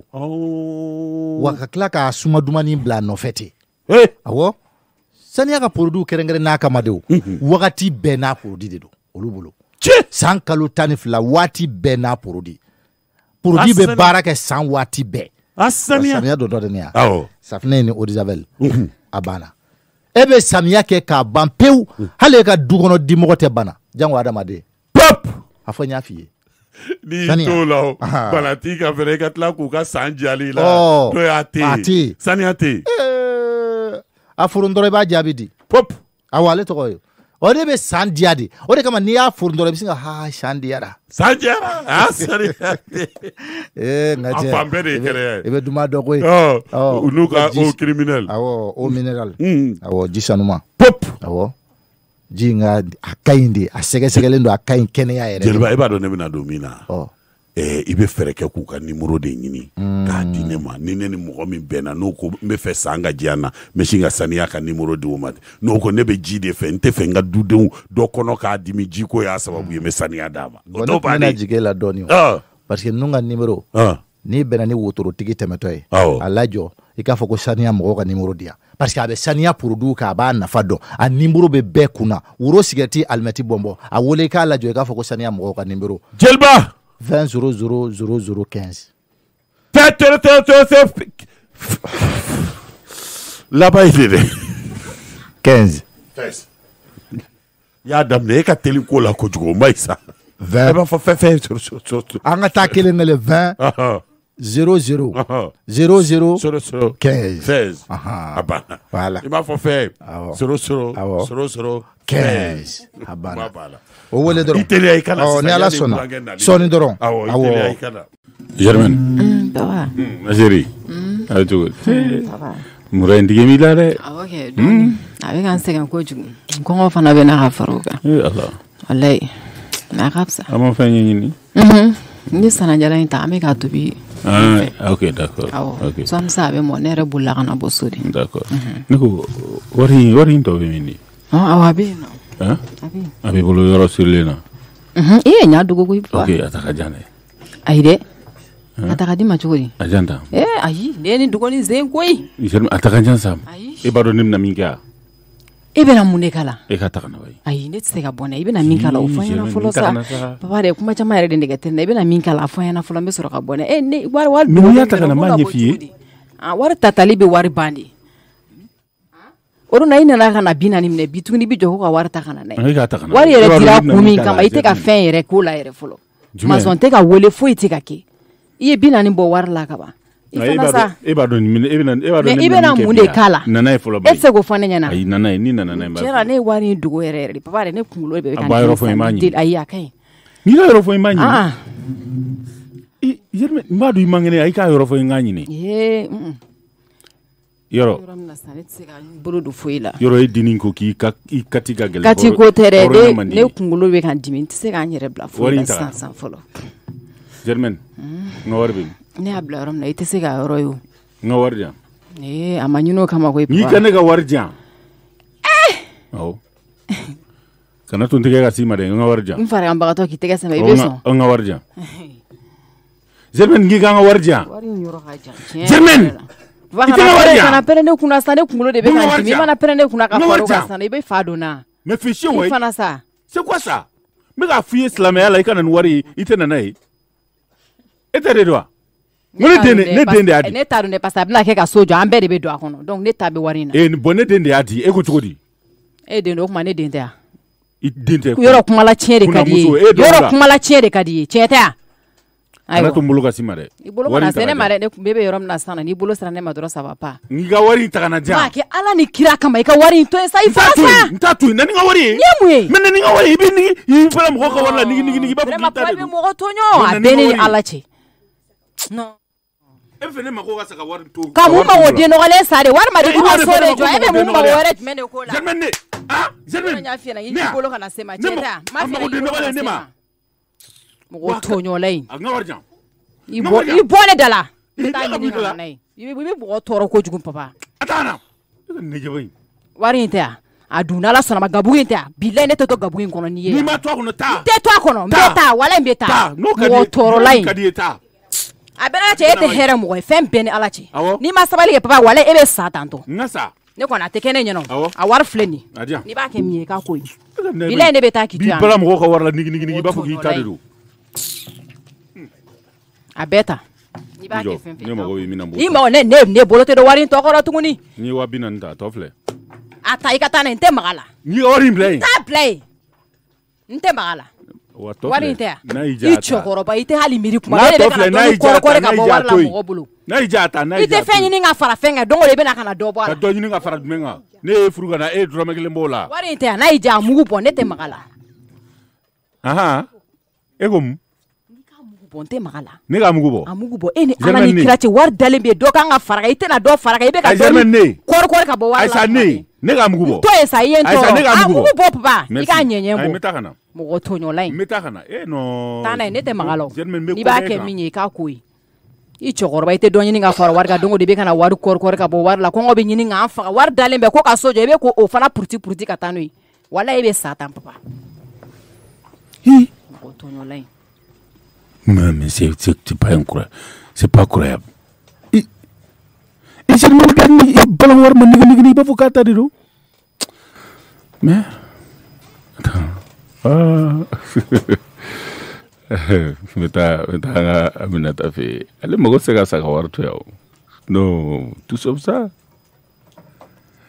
[SPEAKER 6] o wa ka tila k'a suma dumani bila a nɔfɛ ten awɔ saniya ka produit kɛrɛnkɛrɛn n'a kama de o wagati bɛɛ n'a produit de don olu bolo san kalo 12 waati bɛɛ n'a produit bɛ baara kɛ san waati bɛɛ samiya dɔ de ne ya safinɛ ni eau de javel a banna e bɛ samiya kɛ k'a ban pewu hali e ka du kɔnɔ dimɔgɔ tɛ bana jango adamaden
[SPEAKER 4] pop
[SPEAKER 6] a fɔ n y'a f'i ye
[SPEAKER 4] n'i t'o la o bana t'i ka fɛrɛ i ka tila k'u ka san jali la n'o y'a tɛ yen saniya tɛ yen
[SPEAKER 6] a furu dɔrɔn i b'a jaabi di
[SPEAKER 4] pop
[SPEAKER 6] awɔ ale tɔgɔ ye o de bɛ san diya de o de kama n'i y'a furu dɔrɔn i bɛ se ka san diyara
[SPEAKER 4] saniya
[SPEAKER 6] nka cɛ
[SPEAKER 4] a fan bɛɛ de ye kɛlɛ ye
[SPEAKER 6] i bɛ duman dɔ koyi
[SPEAKER 4] u n'u ka eau criminelle
[SPEAKER 6] awɔ eau minérale awɔ ji sanuma
[SPEAKER 4] pop
[SPEAKER 6] awɔ ji in ka a ka ɲi de a sɛgɛsɛgɛlen don a ka ɲi kɛnɛya yɛrɛ
[SPEAKER 4] jeliba i b'a dɔn ne bɛna don min na i bɛ fɛɛrɛ kɛ k'u ka numéro de ɲini k'a di ne ma ni ne ni mɔgɔ min bɛnna n'o ko n bɛ fɛ san ka diya n na n bɛ sin ka saniya ka numéro di o ma n'o ko ne bɛ ji de fɛ n tɛ fɛ n ka dudenw dɔ kɔnɔ k'a dimi ji ko y'a sababu ye n bɛ saniya d'a ma
[SPEAKER 6] o dɔw b'a ne jigin la dɔɔnin parce que ninnu ka numéro n'i bɛnna ni wotorotigi tɛmɛtɔ ye a lajɔ i k'a fɔ ko saniya mɔgɔw ka numéro di yan parce que a bɛ saniya produit k'a b'a nafa dɔn a numéro bɛ bɛɛ kunna woro sigɛrɛti alimɛti bɔnbɔn a wele i k'a lajɔ i k'a fɔ ko saniya mɔgɔw ka numéro
[SPEAKER 4] jeliba
[SPEAKER 6] 20 00 0015
[SPEAKER 4] laban ye de
[SPEAKER 6] 15
[SPEAKER 4] i y'a daminɛ e ka teli ko la kojugu o ma ɲi sa
[SPEAKER 6] 20.
[SPEAKER 4] b'a fɔ fɛn fɛn
[SPEAKER 6] an ka taa kelen kelen 20 00 00 15
[SPEAKER 4] a banna.
[SPEAKER 6] Voilà.
[SPEAKER 4] I b'a fɔ fɛn 00 00 15
[SPEAKER 6] a banna. O wele dɔrɔn.
[SPEAKER 4] I teliya i kana sisan.
[SPEAKER 6] Ni Ala sɔnna sɔɔni dɔrɔn.
[SPEAKER 4] Awɔ i teliya i kana. Germaine.
[SPEAKER 3] Papa.
[SPEAKER 4] Ma chérie. A bɛ cogo di? Mura in digi b'i la dɛ.
[SPEAKER 3] Awɔ kɛ dɔɔni. A bɛ k'an sɛgɛn kojugu. Kɔngɔ fana bɛ n'a ka fara o kan.
[SPEAKER 4] Ala.
[SPEAKER 3] Walayi. Mais a ka fisa.
[SPEAKER 4] An ma fɛn ɲɛɲini.
[SPEAKER 3] Ni sanajala in ta an bɛ k'a tobi.
[SPEAKER 4] Ok, d'accord.
[SPEAKER 3] Ok. Sɔɔni sa a bɛ mɔ ne yɛrɛ bolila ka na bɔ so de.
[SPEAKER 4] D'accord. Ne ko wari in tɔ bɛ min di?
[SPEAKER 3] Awɔ a bɛ yen nɔ.
[SPEAKER 4] A b'i bolo yɔrɔ sirilen na.
[SPEAKER 3] I ye ɲa dogo koyi.
[SPEAKER 4] Ok, a ta ka jan dɛ.
[SPEAKER 3] Ayi dɛ. A ta ka di ma cogo di?
[SPEAKER 4] A jan ta.
[SPEAKER 3] Ayi ne ye nin dɔgɔnin sen koyi.
[SPEAKER 4] A ta ka jan sa. E b'a dɔn ne bɛna min kɛ wa?
[SPEAKER 3] E bɛna mun de k'a la?
[SPEAKER 4] E ka ta ka na bayi.
[SPEAKER 3] Ayi ne tɛ se ka bɔ n'a ye. I bɛna min k'a la o fɔ n ɲɛna fɔlɔ sa. Papa de kuma caman yɛrɛ de nɛgɛ tɛ n na. I bɛna min k'a la a fɔ n ɲɛna fɔlɔ n bɛ sɔrɔ ka bɔ n'a ye. Ne wari
[SPEAKER 4] mais y'a ta ka na n b'a ɲɛ f'i ye.
[SPEAKER 3] Wari tatali bɛ wari ban de. O don na i nana ka na 40 minɛ bi tuguni i bɛ jɔ ko ka wari ta ka na n'a ye. Wari yɛrɛ dira kun min kama i tɛ ka fɛn yɛrɛ k'o la yɛrɛ fɔlɔ. Masɔn tɛ ka wele foyi tɛ ka kɛ. I ye 40 bɔ wari la ka ban.
[SPEAKER 4] E b'a dɔn
[SPEAKER 3] mais i bɛna mun de k'a la?
[SPEAKER 4] Nana ye fɔlɔ
[SPEAKER 3] e tɛ se k'o fɔ ne ɲɛna.
[SPEAKER 4] Ayi nana ye ni nana n'a ye.
[SPEAKER 3] Tiɲɛna ne ye wari in dogo yɛrɛ de papa yɛrɛ ne kunkolo bɛ ka
[SPEAKER 4] n b'a yɔrɔ fɔ i m'a ɲini.
[SPEAKER 3] Ayi a ka ɲi.
[SPEAKER 4] N'i ka yɔrɔ fɔ i m'a ɲini. N b'a dɔn i man kɛnɛ a i k'a yɔrɔ fɔ i k'a ɲini. Yɔrɔ
[SPEAKER 3] min na sisan ne tɛ se ka bolo don foyi la.
[SPEAKER 4] Yɔrɔ e dinin ko k'i kati ka gɛlɛn.
[SPEAKER 3] Kati ko tɛ dɛ ne kunkolo bɛ ka dimi n tɛ se k'an yɛrɛ bila foyi la sisan fɔlɔ.
[SPEAKER 4] Germaine n ka wari bɛ yen.
[SPEAKER 3] Ne y'a bila yɔrɔ min na i tɛ se ka yɔrɔ ye o.
[SPEAKER 4] N ka wari di yan.
[SPEAKER 3] A ma ɲini o kama koyi.
[SPEAKER 4] N'i ka ne ka wari di yan. Awɔ. Kana to n tɛgɛ ka s'i ma dɛ n ka wari di yan.
[SPEAKER 3] N fariganbagatɔ k'i tɛgɛ sɛmɛ i bɛ sɔn.
[SPEAKER 4] N ka wari di yan. Germaine k'i ka n ka wari di yan.
[SPEAKER 3] Wari in yɔrɔ ka jan.
[SPEAKER 4] Germaine. I tɛ n ka wari di yan.
[SPEAKER 3] Kana pɛrɛn ne kunna sisan ne kunkolo de bɛ ka dimi i mana pɛrɛn ne kunna ka fara o kan sisan i bɛ fa don na.
[SPEAKER 4] Mais fais chier ouais.
[SPEAKER 3] I fana sa.
[SPEAKER 4] C'est quoi ça? N bɛ k'a f'i ye silamɛya la i ka na ni wari ye i tɛ na n'a ye. E tɛ de don wa? Ne den de y'a di.
[SPEAKER 3] Ne t'a dɔn dɛ parce que a bɛna kɛ ka so jɔ an bɛɛ de bɛ don a kɔnɔ donc ne ta bɛ wari in na.
[SPEAKER 4] Bon ne den de y'a di e ko cogo di?
[SPEAKER 3] E den don o kuma ne den tɛ yan.
[SPEAKER 4] I den tɛ.
[SPEAKER 3] Yɔrɔ kumala tiɲɛ de ka di ye. Yɔrɔ kumala tiɲɛ de ka di ye tiɲɛ tɛ yan.
[SPEAKER 4] Ala to n bolo ka s'i ma dɛ.
[SPEAKER 3] I bolo kana se ne ma dɛ ne bɛ yɔrɔ min na sisan n'i bolo sera ne ma dɔrɔn ça va pas.
[SPEAKER 4] N'i ka wari in ta ka na di yan.
[SPEAKER 3] Maa kɛ Ala ni kira kama i ka wari in to yen sa i fana sa.
[SPEAKER 4] N t'a to yen na ni n ka wari ye.
[SPEAKER 3] Ni ye mun ye?
[SPEAKER 4] Mais na ni n ka wari ye i bɛ nigi i fana mɔgɔ ka wari la nigi i b'a fɔ k'i ta de don.
[SPEAKER 3] Vraiment i bɛ mɔgɔ tɔɲɔ a bɛɛ ni Ala cɛ. Non.
[SPEAKER 4] E fɛ ne ma ko ka se ka wari to.
[SPEAKER 3] Ka mun mago den nɔgɔlen sa de wari ma di ko ka so de jɔ e bɛ mun mago wɛrɛ jumɛn de k'o la.
[SPEAKER 4] Germaine ne Germaine.
[SPEAKER 3] Ne y'a f'i ɲɛna i n'i bolo kana se ma tiɲɛ tɛ yan. M'a f'i ɲɛna i bolo kana se ma. Mɔgɔ tɔɲɔla in.
[SPEAKER 4] A n ka wari jan.
[SPEAKER 3] I bɔ ne da la. N t'a ɲini ka na ye. I bɛ mɔgɔ tɔɔrɔ kojugu papa.
[SPEAKER 4] A taa na. Ne jaba in.
[SPEAKER 3] Wari in tɛ yan. A dun n'Ala sɔnna ma gabugu in tɛ yan. Bilayi ne tɛ to gabugu in kɔnɔ n'i ye.
[SPEAKER 4] N'i ma to a kɔnɔ taa.
[SPEAKER 3] N tɛ to a kɔnɔ n bɛ taa wala n bɛ taa. Mɔgɔ tɔɔrɔla in.
[SPEAKER 4] Ka di ye taa.
[SPEAKER 3] A bɛ n'Ala cɛ e tɛ hɛrɛ mɔgɔ ye fɛn bɛɛ ni Ala cɛ. N'i ma sabali kɛ papa wala e bɛ sa tantɔ.
[SPEAKER 4] N ka sa.
[SPEAKER 3] Ne kɔni a tɛ kɛ ne ɲɛna. A wari filɛ nin ye. N'i b'a kɛ min ye i k'a ko ye. Bilayi ne bɛ taa k'i to yan.
[SPEAKER 4] B'i bala mɔgɔ ka wari la nigi i b'a fɔ k'i ta de don.
[SPEAKER 3] A bɛɛ ta. I b'a kɛ fɛn fɛn.
[SPEAKER 4] Ne mago bɛ min na n b'o.
[SPEAKER 3] I mago ne bolo tɛ don wari in tɔ kɔrɔ tuguni.
[SPEAKER 4] N'i ye 40,000 ta a tɔ filɛ.
[SPEAKER 3] A ta i ka taa n'a ye n tɛ maga la.
[SPEAKER 4] N'i ka wari in bila yen.
[SPEAKER 3] N t'a bila yen. N tɛ maga la. Wari in tɛ yan. I cɛkɔrɔba i tɛ hali miiri kuma bɛɛ de bɛ ka na dɔɔni kɔrɔkɔrɔ ka bɔ wari la mɔgɔ bolo.
[SPEAKER 4] N'a y'i diya a ta n'a
[SPEAKER 3] y'i diya a ta. I tɛ fɛn ɲini ka fara fɛn kan don o don i bɛ na ka na dɔ bɔ a la.
[SPEAKER 4] Ka dɔ ɲini ka fara jumɛn kan? Ne ye furu ka na e ye dɔrɔmɛ 1 b'o la.
[SPEAKER 3] Wari in tɛ yan n'a y'i diya a mugu bɔ ne tɛ maga la.
[SPEAKER 4] Ahan e ko mun?
[SPEAKER 3] N tɛ maga la.
[SPEAKER 4] Ne ka mugu bɔ.
[SPEAKER 3] A mugu bɔ e ni Ala ni kira cɛ wari dalen bɛ yen dɔ kan ka fara kan i tɛna dɔ fara kan i bɛ ka dɔɔni kɔrɔkɔrɔ ka bɔ wari la.
[SPEAKER 4] Ayisa ne ka mugu bɔ.
[SPEAKER 3] To ye sa i ye n tɔɔrɔ. A mugu bɔ papa i k'a ɲɛɲɛ bɔ.
[SPEAKER 4] N bɛ taa ka na.
[SPEAKER 3] Mɔgɔ tɔɲɔla in.
[SPEAKER 4] N bɛ taa ka na non.
[SPEAKER 3] Taa n'a ye ne tɛ maga la. N'i b'a kɛ min ye i k'a ko ye. I cɛkɔrɔba i tɛ dɔ ɲini ka fara wari kan don o don i bɛ ka na wari kɔrɔkɔrɔ ka bɔ wari la kɔngɔ bɛ ɲini k'an faga wari dalen bɛ ko ka so jɔ i bɛ k'o fana puruti ka taa n'o ye walayi i bɛ sa tan papa. Mɔgɔ tɔɲɔla in.
[SPEAKER 4] Mais c'est pas incroyable. C'est pas croyable. Et c'est le moment où il balance ma nigi pas faut qu'attendre do. Mais attends. Meta Aminata fait. Elle me gosse à sa war to yaw. Non, tout sauf ça.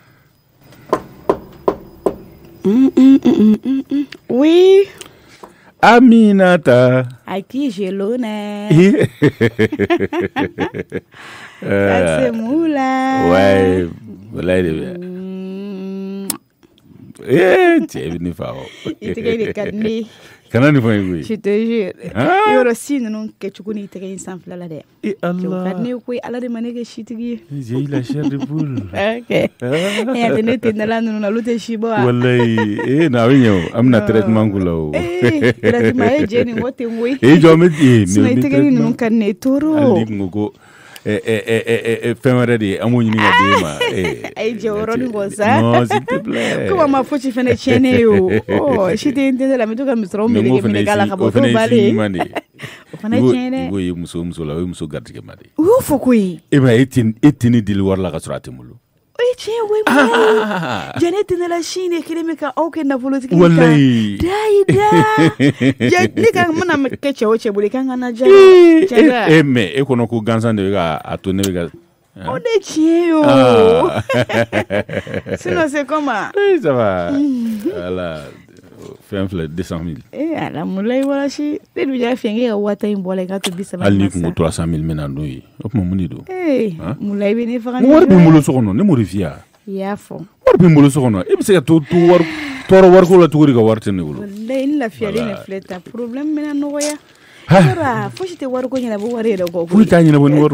[SPEAKER 1] Oui.
[SPEAKER 4] Aminata.
[SPEAKER 1] À qui j'ai l'honneur. C'est Moula.
[SPEAKER 4] Ouais, voilà, il est bien. Tu es venu faire.
[SPEAKER 1] Il te gagne des cadenas.
[SPEAKER 4] Kana ni fanya kui?
[SPEAKER 1] Je te jure. Yoro si non que tu connais te gagne sans flala de.
[SPEAKER 4] Et Allah.
[SPEAKER 1] Cadenas kui ala de manege shitigi.
[SPEAKER 4] J'ai eu la chair de poule.
[SPEAKER 1] Ok. Et à tenir te nala non na lute shibo.
[SPEAKER 4] Wallahi, na winyo, amna traitement kula.
[SPEAKER 1] Traitement e jeni wote ngoi.
[SPEAKER 4] E jo me di.
[SPEAKER 1] Sina te gagne non cadenas toro.
[SPEAKER 4] Ali ngoko. Fais-moi dire, amour, il y a des ma.
[SPEAKER 1] Eh, j'ai horreur de ça.
[SPEAKER 4] Non, s'il te plaît.
[SPEAKER 1] Comment ma faute, tu fais des chaînes, oh, je t'ai entendu la méthode comme ça, mais je me gala comme ça. On a chaîne.
[SPEAKER 4] Oui, muso la, muso garde que m'a dit.
[SPEAKER 1] Où faut quoi?
[SPEAKER 4] Eh ben, etini dil war la kasrate mulu.
[SPEAKER 1] Oui, tiens, oui, Janet est dans la Chine et qu'elle me ka aucun na politique.
[SPEAKER 4] Wallahi.
[SPEAKER 1] Janet ka mana me kecha oche buli kanga na ja.
[SPEAKER 4] Mais e kono ko gansan de ga atone ga.
[SPEAKER 1] On est tiens yo. Sinon c'est comment?
[SPEAKER 4] Oui, ça va. Voilà. Fais un fleur 200 000.
[SPEAKER 1] Eh, ala mulai wala shi. Te bija fenge ga wata imbola ga to bisa.
[SPEAKER 4] Ali ko 300 000 menando yi. Op mo muni do.
[SPEAKER 1] Eh, mulai be ne faga.
[SPEAKER 4] War be mulo sokono ne morifia.
[SPEAKER 1] Yafo.
[SPEAKER 4] War be mulo sokono. E bisa to war toro war ko la turi ga warte ne wulo.
[SPEAKER 1] Wallahi la fiale ne fleta. Problem mena no ya. Ora, fo te war ko nyina bo ware da ko.
[SPEAKER 4] Fu ta nyina bo ni war.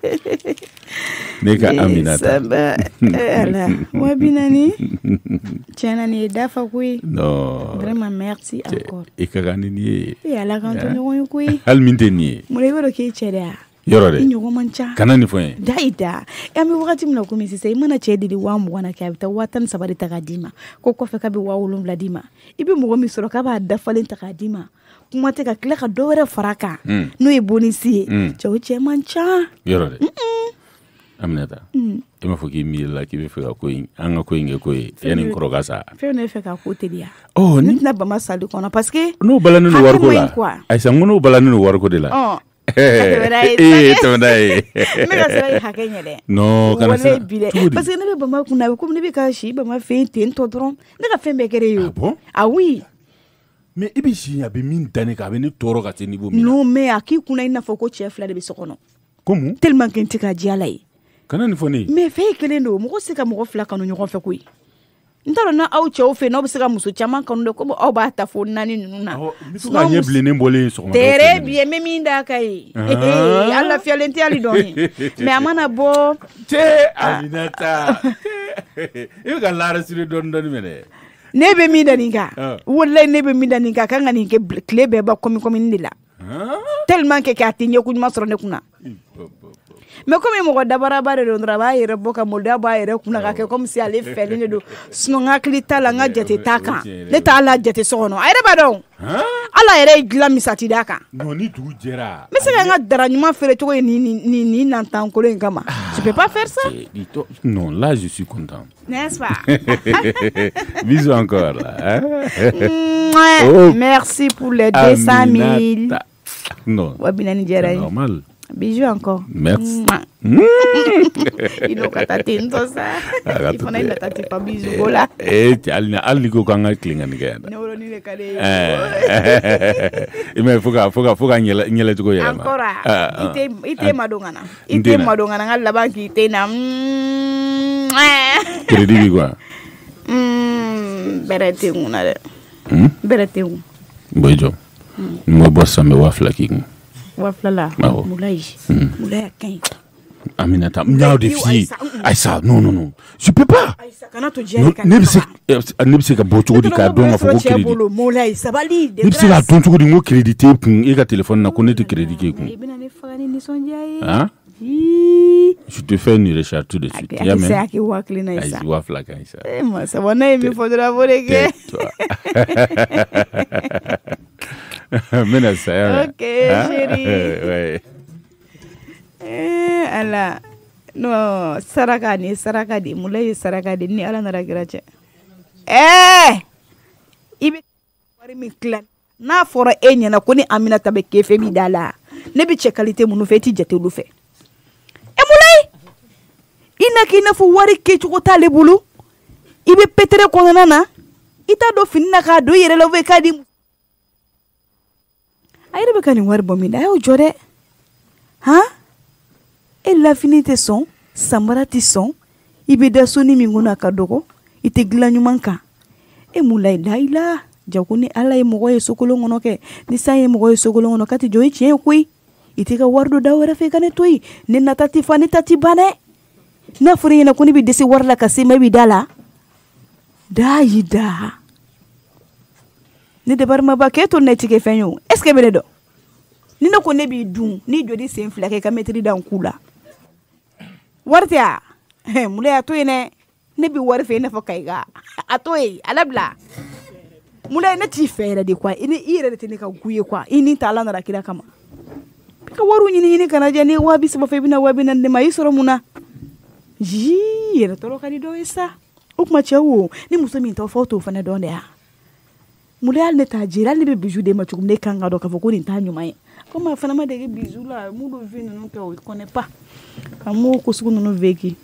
[SPEAKER 4] Neka Aminata.
[SPEAKER 1] Ala, wa binani. Tiens, ni dafa kui.
[SPEAKER 4] Non.
[SPEAKER 1] Vraiment merci encore.
[SPEAKER 4] E kagani ni.
[SPEAKER 1] E ala kan to nyogo kui.
[SPEAKER 4] Hal minte ni.
[SPEAKER 1] Mo le wero ke cheda.
[SPEAKER 4] Yoro de.
[SPEAKER 1] Nyogo mancha.
[SPEAKER 4] Kana ni foyen.
[SPEAKER 1] Daida. Ya mi wakati mna ko mi sise mana chedi di wa mwana ka bita watan sabari takadima. Ko ko fe ka bi wa ulum ladima. Ibi mo mi soro ka ba dafa len takadima. Kuma te ka kila ka do were faraka. No e bonisi. Chawo che mancha.
[SPEAKER 4] Yoro de. Aminata. Ima foki mi la ki be fe ka ko anga ko inge ko yani kroga sa.
[SPEAKER 1] Fe ne fe ka ko te dia.
[SPEAKER 4] Oh, ni
[SPEAKER 1] na ba masali kono parce que
[SPEAKER 4] no balanu no war ko la. Ay sangono balanu no war ko de la.
[SPEAKER 1] Oh.
[SPEAKER 4] Tawdai.
[SPEAKER 1] Mega sai hakenya de.
[SPEAKER 4] No, kana sa.
[SPEAKER 1] Parce que ne be ba ma kuna ko ne be ka shi ba ma fe ten to dron. Ne ka fe be kere yo.
[SPEAKER 4] Ah bon?
[SPEAKER 1] Ah oui.
[SPEAKER 4] Mais ibi shi abi min dane ka be ni toro ka te niveau mi.
[SPEAKER 1] Non, mais aki kuna ina foko chef la de be sokono.
[SPEAKER 4] Comment?
[SPEAKER 1] Tellement que ntika diala yi.
[SPEAKER 4] Kana ni foni.
[SPEAKER 1] Mais fe kele no mo ko se ka mo fla kanu nyon fe kuyi. Ntaro na au che ofe no be se ka muso chama kanu de ko o ba ta fo nani nuna.
[SPEAKER 4] Bisu ka nye blene mbole so.
[SPEAKER 1] Tere bien me minda kai. Alla fialenti ali doni. Mais amana bo
[SPEAKER 4] te Aminata. Eu ga lara sire don mene.
[SPEAKER 1] Nebe minda ninga. Wallahi nebe minda ninga kanga ni ke klebe ba komi ndila. Tellement que katinye ku ma soro ne kuna. Mais comme mo dabara bare do ndra yere boka mo da ba yere kuna ka ke comme si ale feli ne do sino ngakli tala nga jete taka le tala jete sono ayre ba don ala yere gla misati daka
[SPEAKER 4] non ni du jera
[SPEAKER 1] mais c'est nga dara nyuma fere to ni nantan ko le ngama tu peux pas faire ça
[SPEAKER 4] non là je suis content
[SPEAKER 1] n'est-ce pas
[SPEAKER 4] bisous encore là
[SPEAKER 1] merci pour les 200 000
[SPEAKER 4] non
[SPEAKER 1] wabina ni jera
[SPEAKER 4] normal.
[SPEAKER 1] Bisous encore.
[SPEAKER 4] Merci.
[SPEAKER 1] Il faut que tu t'intos ça. Il faut que tu pas bisous voilà.
[SPEAKER 4] Eh, tu as ligo kanga klinga ni gaya.
[SPEAKER 1] Non, ni le kale.
[SPEAKER 4] Mais faut que nyele tuko ya.
[SPEAKER 1] Encore. Ite madongana. Ite madongana ngala banki ite na.
[SPEAKER 4] Crédit bi quoi.
[SPEAKER 1] Berete nguna de. Berete ngu.
[SPEAKER 4] Boyjo. Mo bossa me wafla king.
[SPEAKER 1] Waflala. Moulay. Moulay Akin.
[SPEAKER 4] Aminata, miao de fille. Aïssa, non. Je peux pas.
[SPEAKER 1] Aïssa, kana to jeri ka.
[SPEAKER 4] Nebse ka bocho di ka don afoko crédit.
[SPEAKER 1] Moulay, sabali de.
[SPEAKER 4] Nebse la don to di ngo crédité kun e ka téléphone na connaître crédit ke kun.
[SPEAKER 1] Ibina ne fagani ni sonjaye.
[SPEAKER 4] Hein? Je te fais une recherche tout de suite.
[SPEAKER 1] Ya men. C'est qui wakli na Aïssa.
[SPEAKER 4] Aïssa wafla ka Aïssa.
[SPEAKER 1] Eh moi, ça va na mi faudra voler. Ok, chérie.
[SPEAKER 4] Ouais.
[SPEAKER 1] Allah. No, saraka di mulai saraka di ni ala nara girache. Ibe wari mi clan. Na fora enya na koni Aminata be kefe mi dala. Ne bi chekalite munu feti jete lu fe. Mulai. Ina kina fu wari ke chuko tale bulu. Ibe petere ko nana. Ita do finna ka do yere la ve ka di a yɛrɛ bɛ ka nin wari bɔ min na a y'o jɔ dɛ han e lafini tɛ sɔn samara tɛ sɔn i bɛ da soni min kɔnɔ a ka dɔgɔ i tɛ dilan ɲuman kan e mun la i da i la jago ni ala ye mɔgɔ ye sokolon kɔnɔ kɛ ni san ye mɔgɔ ye sokolon kɔnɔ ka tɛ jɔ i tiɲɛ ye koyi i tɛ ka wari dɔ da wɛrɛ fɛ i ka ne to yen ne nata tɛ fa ne ta tɛ ban dɛ n'a fɔra ɲɛna ko ne bɛ dɛsɛ wari la ka se ma i bɛ da la da y'i da ne dabarimaba k'e to ne tigɛ fɛn ye o est ce que bɛ ne dɔn ni ne ko ne b'i dun ni joli sen fila kɛ ka mɛtiri da n ku la wari tɛ a mun y'a to yen dɛ ne bɛ wari fɛ i n'a fɔ kayiga a to yen ala bila mun ne t'i fɛ yɛrɛ de quoi i yɛrɛ de tɛ ne ka gu ye quoi i ni ta ala nana kira kama i ka wariw ɲini kana diya ne ye 30,000 fɔ i bɛna 40,000 de ma i sɔrɔ mun na jii yɛrɛ tɔɔrɔ ka di dɔw ye sa o kuma cɛ wo ni muso min tɔw fɔ t'o fana dɔn de ya mun hali ne t'a jira hali ne bɛ bijou de ma cogo min ne kan ka dɔn k'a fɔ ko nin t'a ɲuman ye komi a fana ma dege bijou la mun do vie ninnu kɛ o connaît pas ka m'o ko sugu ninnu vécu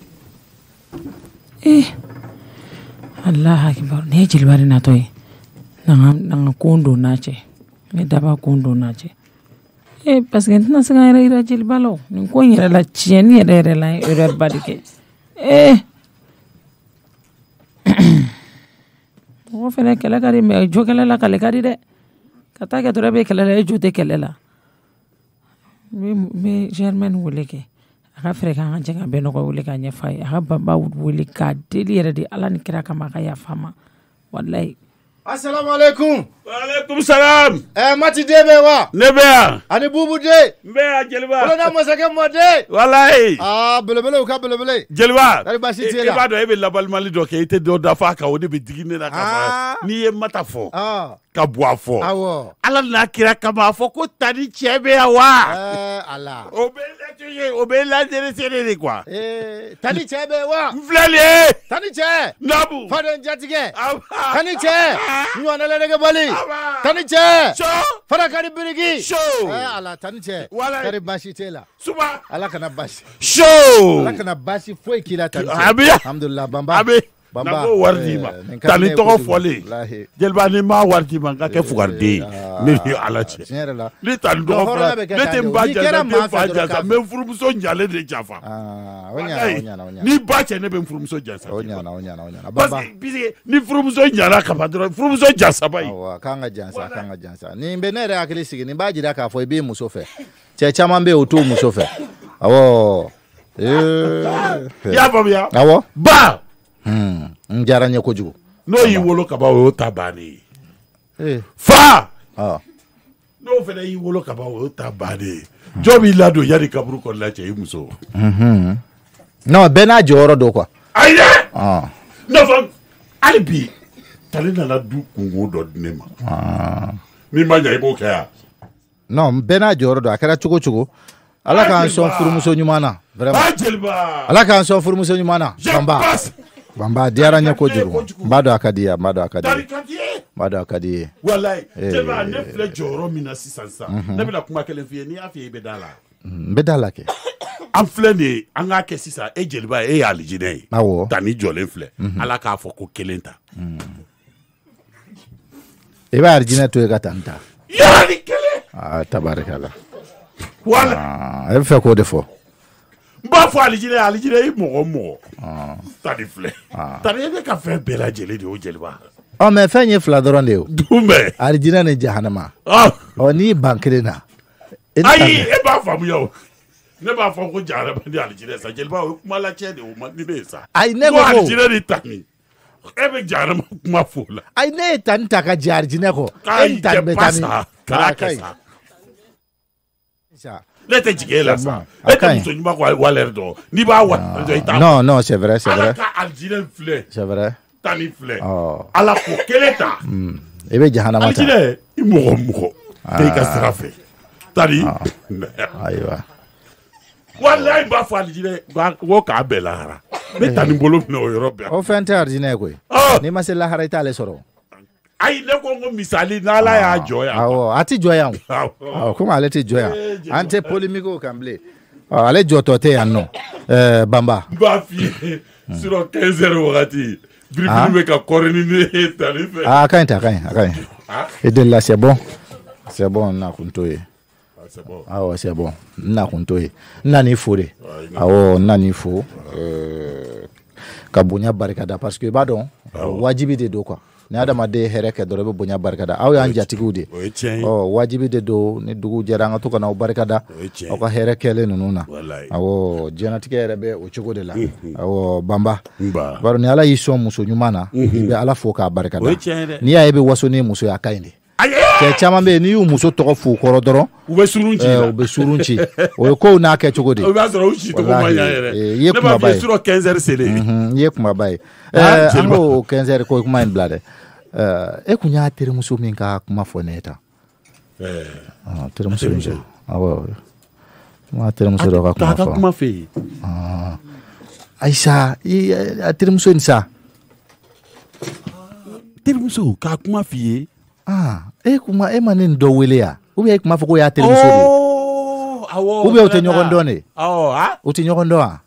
[SPEAKER 2] Allah akbar ne jeliba de natɔ ye nanga kon don n'a cɛ ne daba kon don n'a cɛ parce que n tɛna se ka n yɛrɛ yira jeliba la nin ko in yɛrɛ la tiɲɛni yɛrɛ la n ye erreur ba de kɛ mɔgɔ fɛnɛ kɛlɛ ka di mais jo kɛlɛ la kale ka di dɛ ka taa kɛ dɔrɔn bɛ kɛlɛ la e jo tɛ kɛlɛ la n bɛ Germaine wele kɛ a ka fɛrɛ k'an ka jɛ ka bɛn nɔgɔ wele k'a ɲɛfɔ a ye a ka baba wele k'a deli yɛrɛ de ala ni kira kama a ka yafa ma walayi.
[SPEAKER 6] Assalamu alaikum.
[SPEAKER 4] Wa alaikum salam.
[SPEAKER 6] Mati debe wa.
[SPEAKER 4] Ne bɛ yan.
[SPEAKER 6] Ani bubu de.
[SPEAKER 4] N bɛ yan jeliba.
[SPEAKER 6] Kolona masakɛ mɔden.
[SPEAKER 4] Walayi.
[SPEAKER 6] Belebele u ka belebele.
[SPEAKER 4] Jeliba.
[SPEAKER 6] Kari basi t'e la.
[SPEAKER 4] I b'a dɔn e bɛ labalimali dɔ kɛ i tɛ dɔ dafa a kan o de bɛ digi ne na ka fɔ n'i ye mata fɔ ka bɔ a fɔ.
[SPEAKER 6] Awɔ.
[SPEAKER 4] Ala n'a kira kama a fɔ ko tani cɛ bɛ yan wa.
[SPEAKER 6] Ala.
[SPEAKER 4] O bɛ lajɛ o bɛ lajɛrɛsɛ de quoi.
[SPEAKER 6] Tani cɛ bɛ wa.
[SPEAKER 4] N filɛ nin ye.
[SPEAKER 6] Tani cɛ.
[SPEAKER 4] Nabu.
[SPEAKER 6] Faden jatigɛ. Tani cɛ. Ɲɔgɔnna lɛnɛgɛ bali. Tani cɛ. Fara kari biriki. Ala tani cɛ. Kari basi t'e la.
[SPEAKER 4] Suba.
[SPEAKER 6] Ala kana basi.
[SPEAKER 4] Ala
[SPEAKER 6] kana basi foyi k'i la tani cɛ.
[SPEAKER 4] Abi.
[SPEAKER 6] Alhamdulillah Bamba.
[SPEAKER 4] Abi.
[SPEAKER 6] Bamba.
[SPEAKER 4] Nako wari d'i ma. Tani tɔgɔ fɔlen. Jeliba ni ma wari d'i ma n ka kɛ fugariden ye. Ne ni Ala cɛ.
[SPEAKER 6] Tiɲɛ yɛrɛ la.
[SPEAKER 4] Ne tani tɔgɔ fɔla. Ne tɛ n ba jansa n tɛ n fa jansa n bɛ n furumuso ɲalen de janfa.
[SPEAKER 6] O ɲana.
[SPEAKER 4] Ni ba cɛ ne bɛ n furumuso jansa.
[SPEAKER 6] O ɲana.
[SPEAKER 4] Parce que ni furumuso ɲana ka ban dɔrɔn furumuso jansa ba ye.
[SPEAKER 6] Awɔ k'an ka jansa. Nin bɛ ne yɛrɛ hakili sigi nin b'a jira k'a fɔ i b'i muso fɛ. Cɛ caman bɛ yen o t'u muso fɛ. Awɔ.
[SPEAKER 4] I y'a faamuya.
[SPEAKER 6] Awɔ.
[SPEAKER 4] Ba.
[SPEAKER 6] N diyara n ye kojugu.
[SPEAKER 4] N'o y'i wolo ka ban o y'o ta bannen ye. Fa. N'o fana y'i wolo ka ban o y'o ta bannen ye. Jɔn b'i ladon yanni kaburu kɔnɔna cɛ i muso.
[SPEAKER 6] Non bɛɛ n'a jɔyɔrɔ don quoi.
[SPEAKER 4] Ayi dɛ. Nafa hali bi tale nana du kungo dɔ di ne ma. N'i ma ɲɛ i b'o kɛ yan.
[SPEAKER 6] Non bɛɛ n'a jɔyɔrɔ don a kɛra cogo cogo. Ala k'an sɔn furumuso ɲuman na. Vraiment. Ala k'an sɔn furumuso ɲuman na. Bamba diyara n ye kojugu. N b'a dɔn a ka di ye. N b'a dɔn a ka di ye.
[SPEAKER 4] Walayi jeliba ne filɛ jɔyɔrɔ min na sisan ne bɛna kuma kelen f'i ye n'i y'a f'i ye i bɛ da la.
[SPEAKER 6] N bɛ da la kɛ.
[SPEAKER 4] An filɛ nin ye an k'a kɛ sisan e jeliba e ye alijinɛ ye.
[SPEAKER 6] Awɔ.
[SPEAKER 4] Tani jɔlen filɛ. Ala k'a fɔ ko kelen ta.
[SPEAKER 6] I bɛ alijinɛ to yen ka tani ta.
[SPEAKER 4] Yala ni kelen.
[SPEAKER 6] Tabarikala.
[SPEAKER 4] Wala.
[SPEAKER 6] E bɛ fɛ k'o de fɔ.
[SPEAKER 4] N b'a fɔ alijinɛ i mɔgɔ tani filɛ. Tani e bɛ ka fɛn bɛɛ lajɛlen de y'o jeliba.
[SPEAKER 6] Mais fɛn ye fila dɔrɔn de ye o.
[SPEAKER 4] Dunbɛ.
[SPEAKER 6] Alijinɛ ni jahanama. N'i ban kelen na.
[SPEAKER 4] Ayi e b'a faamuya o. Ne b'a fɔ ko jahanama ni alijinɛ sa jeliba o ye kuma lacɛ de o man di ne ye sa.
[SPEAKER 6] Ayi ne ko
[SPEAKER 4] alijinɛ ni tani. E bɛ jahanama kuma fɔ o la.
[SPEAKER 6] Ayi ne ye tani ta ka jɛ alijinɛ kɔ.
[SPEAKER 4] K'ayi tɛ pas sa. Kana kɛ sa. Ne tɛ jigin e la sa. E tɛ muso ɲuman ko walɛri dɔn. N'i b'a wari i t'a.
[SPEAKER 6] Non c'est vrai.
[SPEAKER 4] Ala ka alijinɛ filɛ.
[SPEAKER 6] C'est vrai.
[SPEAKER 4] Tani filɛ. Ala ko kelen ta.
[SPEAKER 6] I bɛ jahanama ta.
[SPEAKER 4] Alijinɛ i mɔgɔ. K'i ka sira fɛ. Tani.
[SPEAKER 6] Ayiwa.
[SPEAKER 4] Walayi b'a fɔ alijinɛ ko k'a bɛɛ lahara. Ne tani bolo minɛ o yɔrɔ bɛɛ.
[SPEAKER 6] O fɛn tɛ alijinɛ ye koyi. N'i ma se lahara i t'ale sɔrɔ.
[SPEAKER 4] Ayi ne ko n ko misali n'Ala y'a jɔ yan.
[SPEAKER 6] Awɔ a tɛ jɔ yan o. Komi ale tɛ jɔ yan an tɛ polémique o kan bilen. Ale jɔtɔ tɛ yan nɔ. Bamba.
[SPEAKER 4] N b'a f'i ye sur 15 heures wagati biribiri bɛ ka kɔrɔ ni ne ye tani fɛ.
[SPEAKER 6] A ka ɲi ten a ka ɲi. I delila c'est bon. C'est bon, n'a kuntoye.
[SPEAKER 4] C'est bon.
[SPEAKER 6] Ah ouais, c'est bon. N'a kuntoye. Nani fode. Ah oh, nani fo. Ka bonya barikada parce que badon wajibi de do quoi. Ni adama de hereke do be bonya barikada. Aw ya njatigu de. Oh, wajibi de do ni dugu jaranga to kana barikada. O ka hereke le nununa. Awo janatike rebe o chugo de la. Awo bamba. Baro ni ala yiso muso nyumana be ala fo ka barikada. Ni ya ebe waso ni muso ya kainde. Cɛ caman bɛ yen n'i y'u muso tɔgɔ f'u kɔrɔ dɔrɔn
[SPEAKER 4] u bɛ surun ci
[SPEAKER 6] u bɛ surun ci o ye kow n'a kɛ cogo di
[SPEAKER 4] o b'a sɔrɔ u si tɔgɔ man ɲa yɛrɛ
[SPEAKER 6] i ye kumaba ye
[SPEAKER 4] ne b'a fɔ sur 15 selen
[SPEAKER 6] i ye kumaba ye an b'o 15 ko kuma in bila dɛ e kun y'a terimuso min ka kuma fɔ ne ye tan terimuso min cɛ awɔ kuma terimuso dɔ ka kuma fɔ
[SPEAKER 4] k'a ka kuma fɛ yen
[SPEAKER 6] Aïssa a terimuso in sa
[SPEAKER 4] terimuso k'a kuma f'i ye
[SPEAKER 6] kuma e ma ne dɔ wele ya ou bien e kuma fɔ ko y'a terimuso de ou bien o tɛ ɲɔgɔn dɔn de o tɛ ɲɔgɔn dɔn wa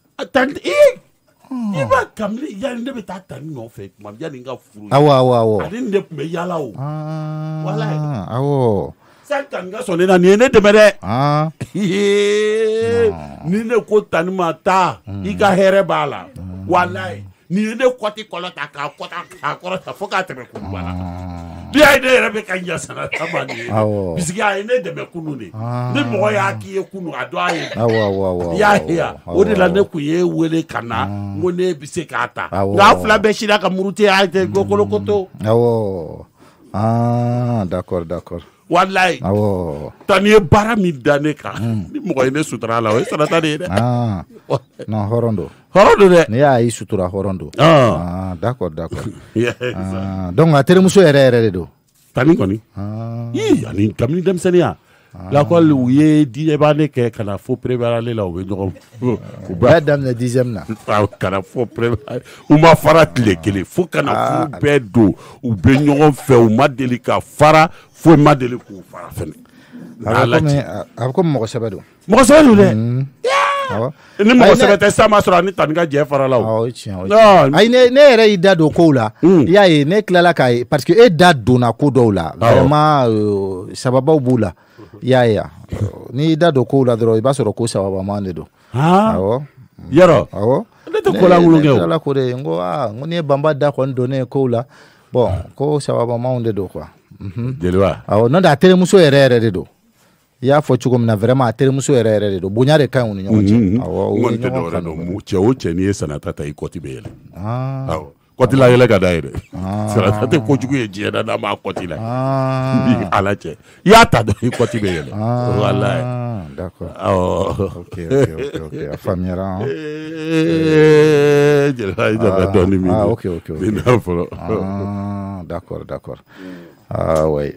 [SPEAKER 4] i b'a kamile yanni ne bɛ taa tani nɔfɛ kuma yanni n ka furu
[SPEAKER 6] awɔ
[SPEAKER 4] ale ni ne tun bɛ yala o walayi
[SPEAKER 6] awɔ
[SPEAKER 4] sa tani ka sɔn ne na nin ye ne dɛmɛ dɛ ni ne ko tani ma taa i ka hɛrɛ b'a la walayi nin ye ne kɔti kɔlɔ ta k'a kɔrɔ ta fo k'a tɛmɛ kuru bala n'i y'a ye ne yɛrɛ bɛ ka ɲasana sama nin ye bisigi a ye ne dɛmɛ kunu de ni mɔgɔ y'a k'i ye kunu a dɔn a ye i y'a ye yan o de la ne kun ye wele ka na n ko ne bɛ se k'a ta nka fila bɛɛ sira ka murute a tɛ kolokoto
[SPEAKER 6] d'accord
[SPEAKER 4] walayi tani ye baara min da ne kan ni mɔgɔ ye ne sutura la o ye sarata de ye dɛ
[SPEAKER 6] non hɔrɔn don
[SPEAKER 4] dɛ
[SPEAKER 6] ne y'a ye sutura hɔrɔn don d'accord donc a terimuso yɛrɛ de don
[SPEAKER 4] tani kɔni ani kabini denmisɛnninya lakɔli u ye diɲɛba ne kɛ ka na fo préparale la u bɛ ɲɔgɔn
[SPEAKER 6] u b'a daminɛ 10e na
[SPEAKER 4] ka na fo préparale u ma fara tile kelen fo ka na furu bɛɛ don u bɛ ɲɔgɔn fɛ u ma deli ka fara foyi ma deli k'u fara fɛnɛ
[SPEAKER 6] a bɛ komi mɔgɔ sɛbɛ don
[SPEAKER 4] dɛ ni mɔgɔ sɛbɛ tɛ sa ma sɔrɔ ani tani ka jɛ fara la o
[SPEAKER 6] ayi ne yɛrɛ y'i da don kow la i y'a ye ne tilala k'a ye parce que e da donna ko dɔw la vraiment sababaw b'u la i y'a ye n'i da don kow la dɔrɔn i b'a sɔrɔ ko sababaman de don
[SPEAKER 4] yɔrɔ ne tɛ ko lankolon kɛ o
[SPEAKER 6] ne tilala ko de n ko n'i ye banba da kɔni don ne ye kow la bon ko sababamanw de don quoi
[SPEAKER 4] jeliba
[SPEAKER 6] n'o tɛ a terimuso yɛrɛ de don i y'a fɔ cogo min na vraiment a terimuso yɛrɛ de don bonya de ka ɲi u ni ɲɔgɔn cɛ
[SPEAKER 4] n kɔni tɛ dɔwɛrɛ dɔn cɛ o cɛ n'i ye sanata ta i kɔti bɛ yɛlɛ kɔti la yɛlɛ ka da ye dɛ sanata tɛ kojugu ye diɲɛ na n'a ma kɔti la ni ala cɛ i y'a ta dɔn i kɔti bɛ yɛlɛ walayi
[SPEAKER 6] d'accord ok a faamuyara
[SPEAKER 4] jeliba i dɛmɛ dɔɔni min
[SPEAKER 6] ok
[SPEAKER 4] ni n'a fɔlɔ
[SPEAKER 6] d'accord oui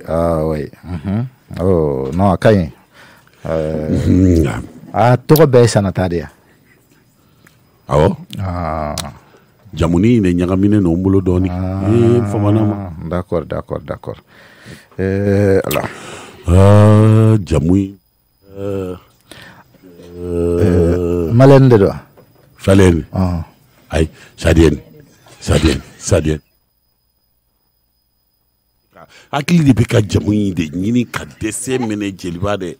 [SPEAKER 6] non a ka ɲi a tɔgɔ bɛɛ ye sanata de ya
[SPEAKER 4] awɔ jamuni ne ɲagaminen no n bolo dɔɔni famana ma
[SPEAKER 6] d'accord ala
[SPEAKER 4] jamu
[SPEAKER 6] malen de do
[SPEAKER 4] falen ay sadien hakili de bɛ ka jamu in de ɲini ka dɛsɛ minɛ jeliba dɛ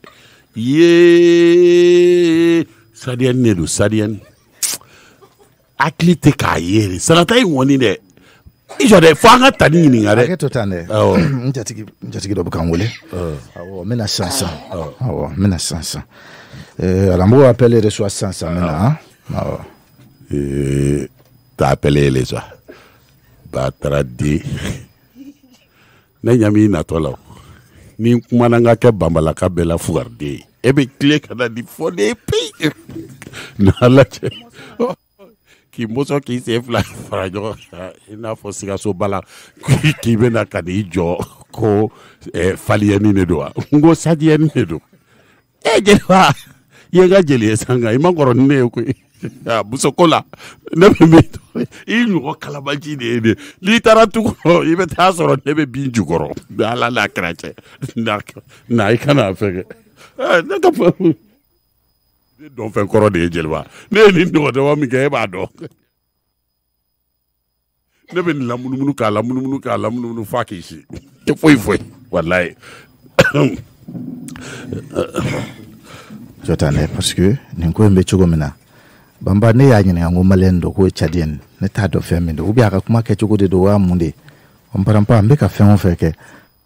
[SPEAKER 4] sadien ne do sadien hakili tɛ k'a ye de sanata in kɔni dɛ i jɔ dɛ fo an ka tani ɲininka dɛ
[SPEAKER 6] hakɛ to tan dɛ n jatigi dɔ bɛ k'an wele awɔ n bɛna sisan alors n b'o appeler de soit sisan maintenant awɔ
[SPEAKER 4] t'as appelé les soirs ba taara di ne ɲami natɔ la ni n kumana n ka kɛ banbalaka bɛɛ la fugariden ye e bɛ tile ka na ni fɔ ne ye peyi n'ala cɛ k'i mɔsɔn k'i sen fila fara ɲɔgɔn kan i n'a fɔ sikaso bala k'i bɛna ka n'i jɔ ko faliyɛni de don wa n ko sadiyɛni de don jeliba i ye n ka jeli ye san kan i ma kɔrɔ ni ne ye koyi musoko la ne bɛ min dɔn i ɲɔgɔn kalabaji de ye de n'i taara tu kɔrɔ i bɛ taa sɔrɔ ne bɛ bin jukɔrɔ mɛ ala n'a kɛra cɛ na i kana fɛn kɛ ne ka fɔ ne dɔn fɛn kɔrɔ de ye jeliba ne ye nin dɔgɔdɔgɔ min kɛ e b'a dɔn ne bɛ nin lamunumunu k'a lamunumunu f'a k'i si tɛ foyi walayi
[SPEAKER 6] jotane parce que nin ko mbe cogo mina bamba ne ya nyina ngo malendo ko chadien ne ta do femme do ubi aka kuma ke cogo de do wa munde on parampa mbe ka femme fe ke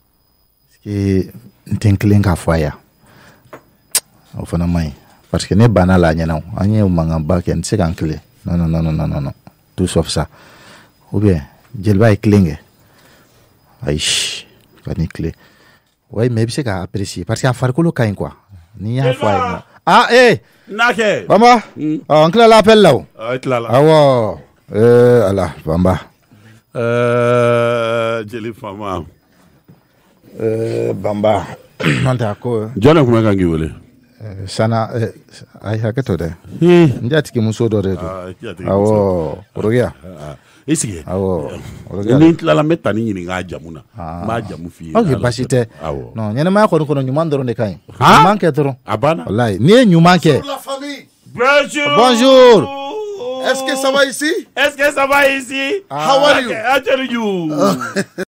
[SPEAKER 6] ntenklen ka foya o fana mai parce que ne bana la nyana anye mangamba ke nse kan clé non tout sauf ça ou bien jelba eklinge aish kani clé ouais mais c'est qu'à apprécier parce qu'à faire quoi quoi ni ya foya ah
[SPEAKER 4] nake
[SPEAKER 6] bamba oncle l'appel là
[SPEAKER 4] là
[SPEAKER 6] ah ouais ala bamba
[SPEAKER 4] jeli fama
[SPEAKER 6] bamba nanta ko
[SPEAKER 4] jona kuma kangi wole
[SPEAKER 6] sana ay haketo de njati ki muso do de awo orogia
[SPEAKER 4] isige
[SPEAKER 6] awo orogia
[SPEAKER 4] ni la meta ni nga jamuna ma jamu fi
[SPEAKER 6] okay basite non nyene ma ko nyuma ndoro ne kai manke toro
[SPEAKER 4] abana
[SPEAKER 6] wallahi ni nyuma ke
[SPEAKER 8] la famille
[SPEAKER 6] bonjour
[SPEAKER 8] est-ce que ça va ici
[SPEAKER 4] how are you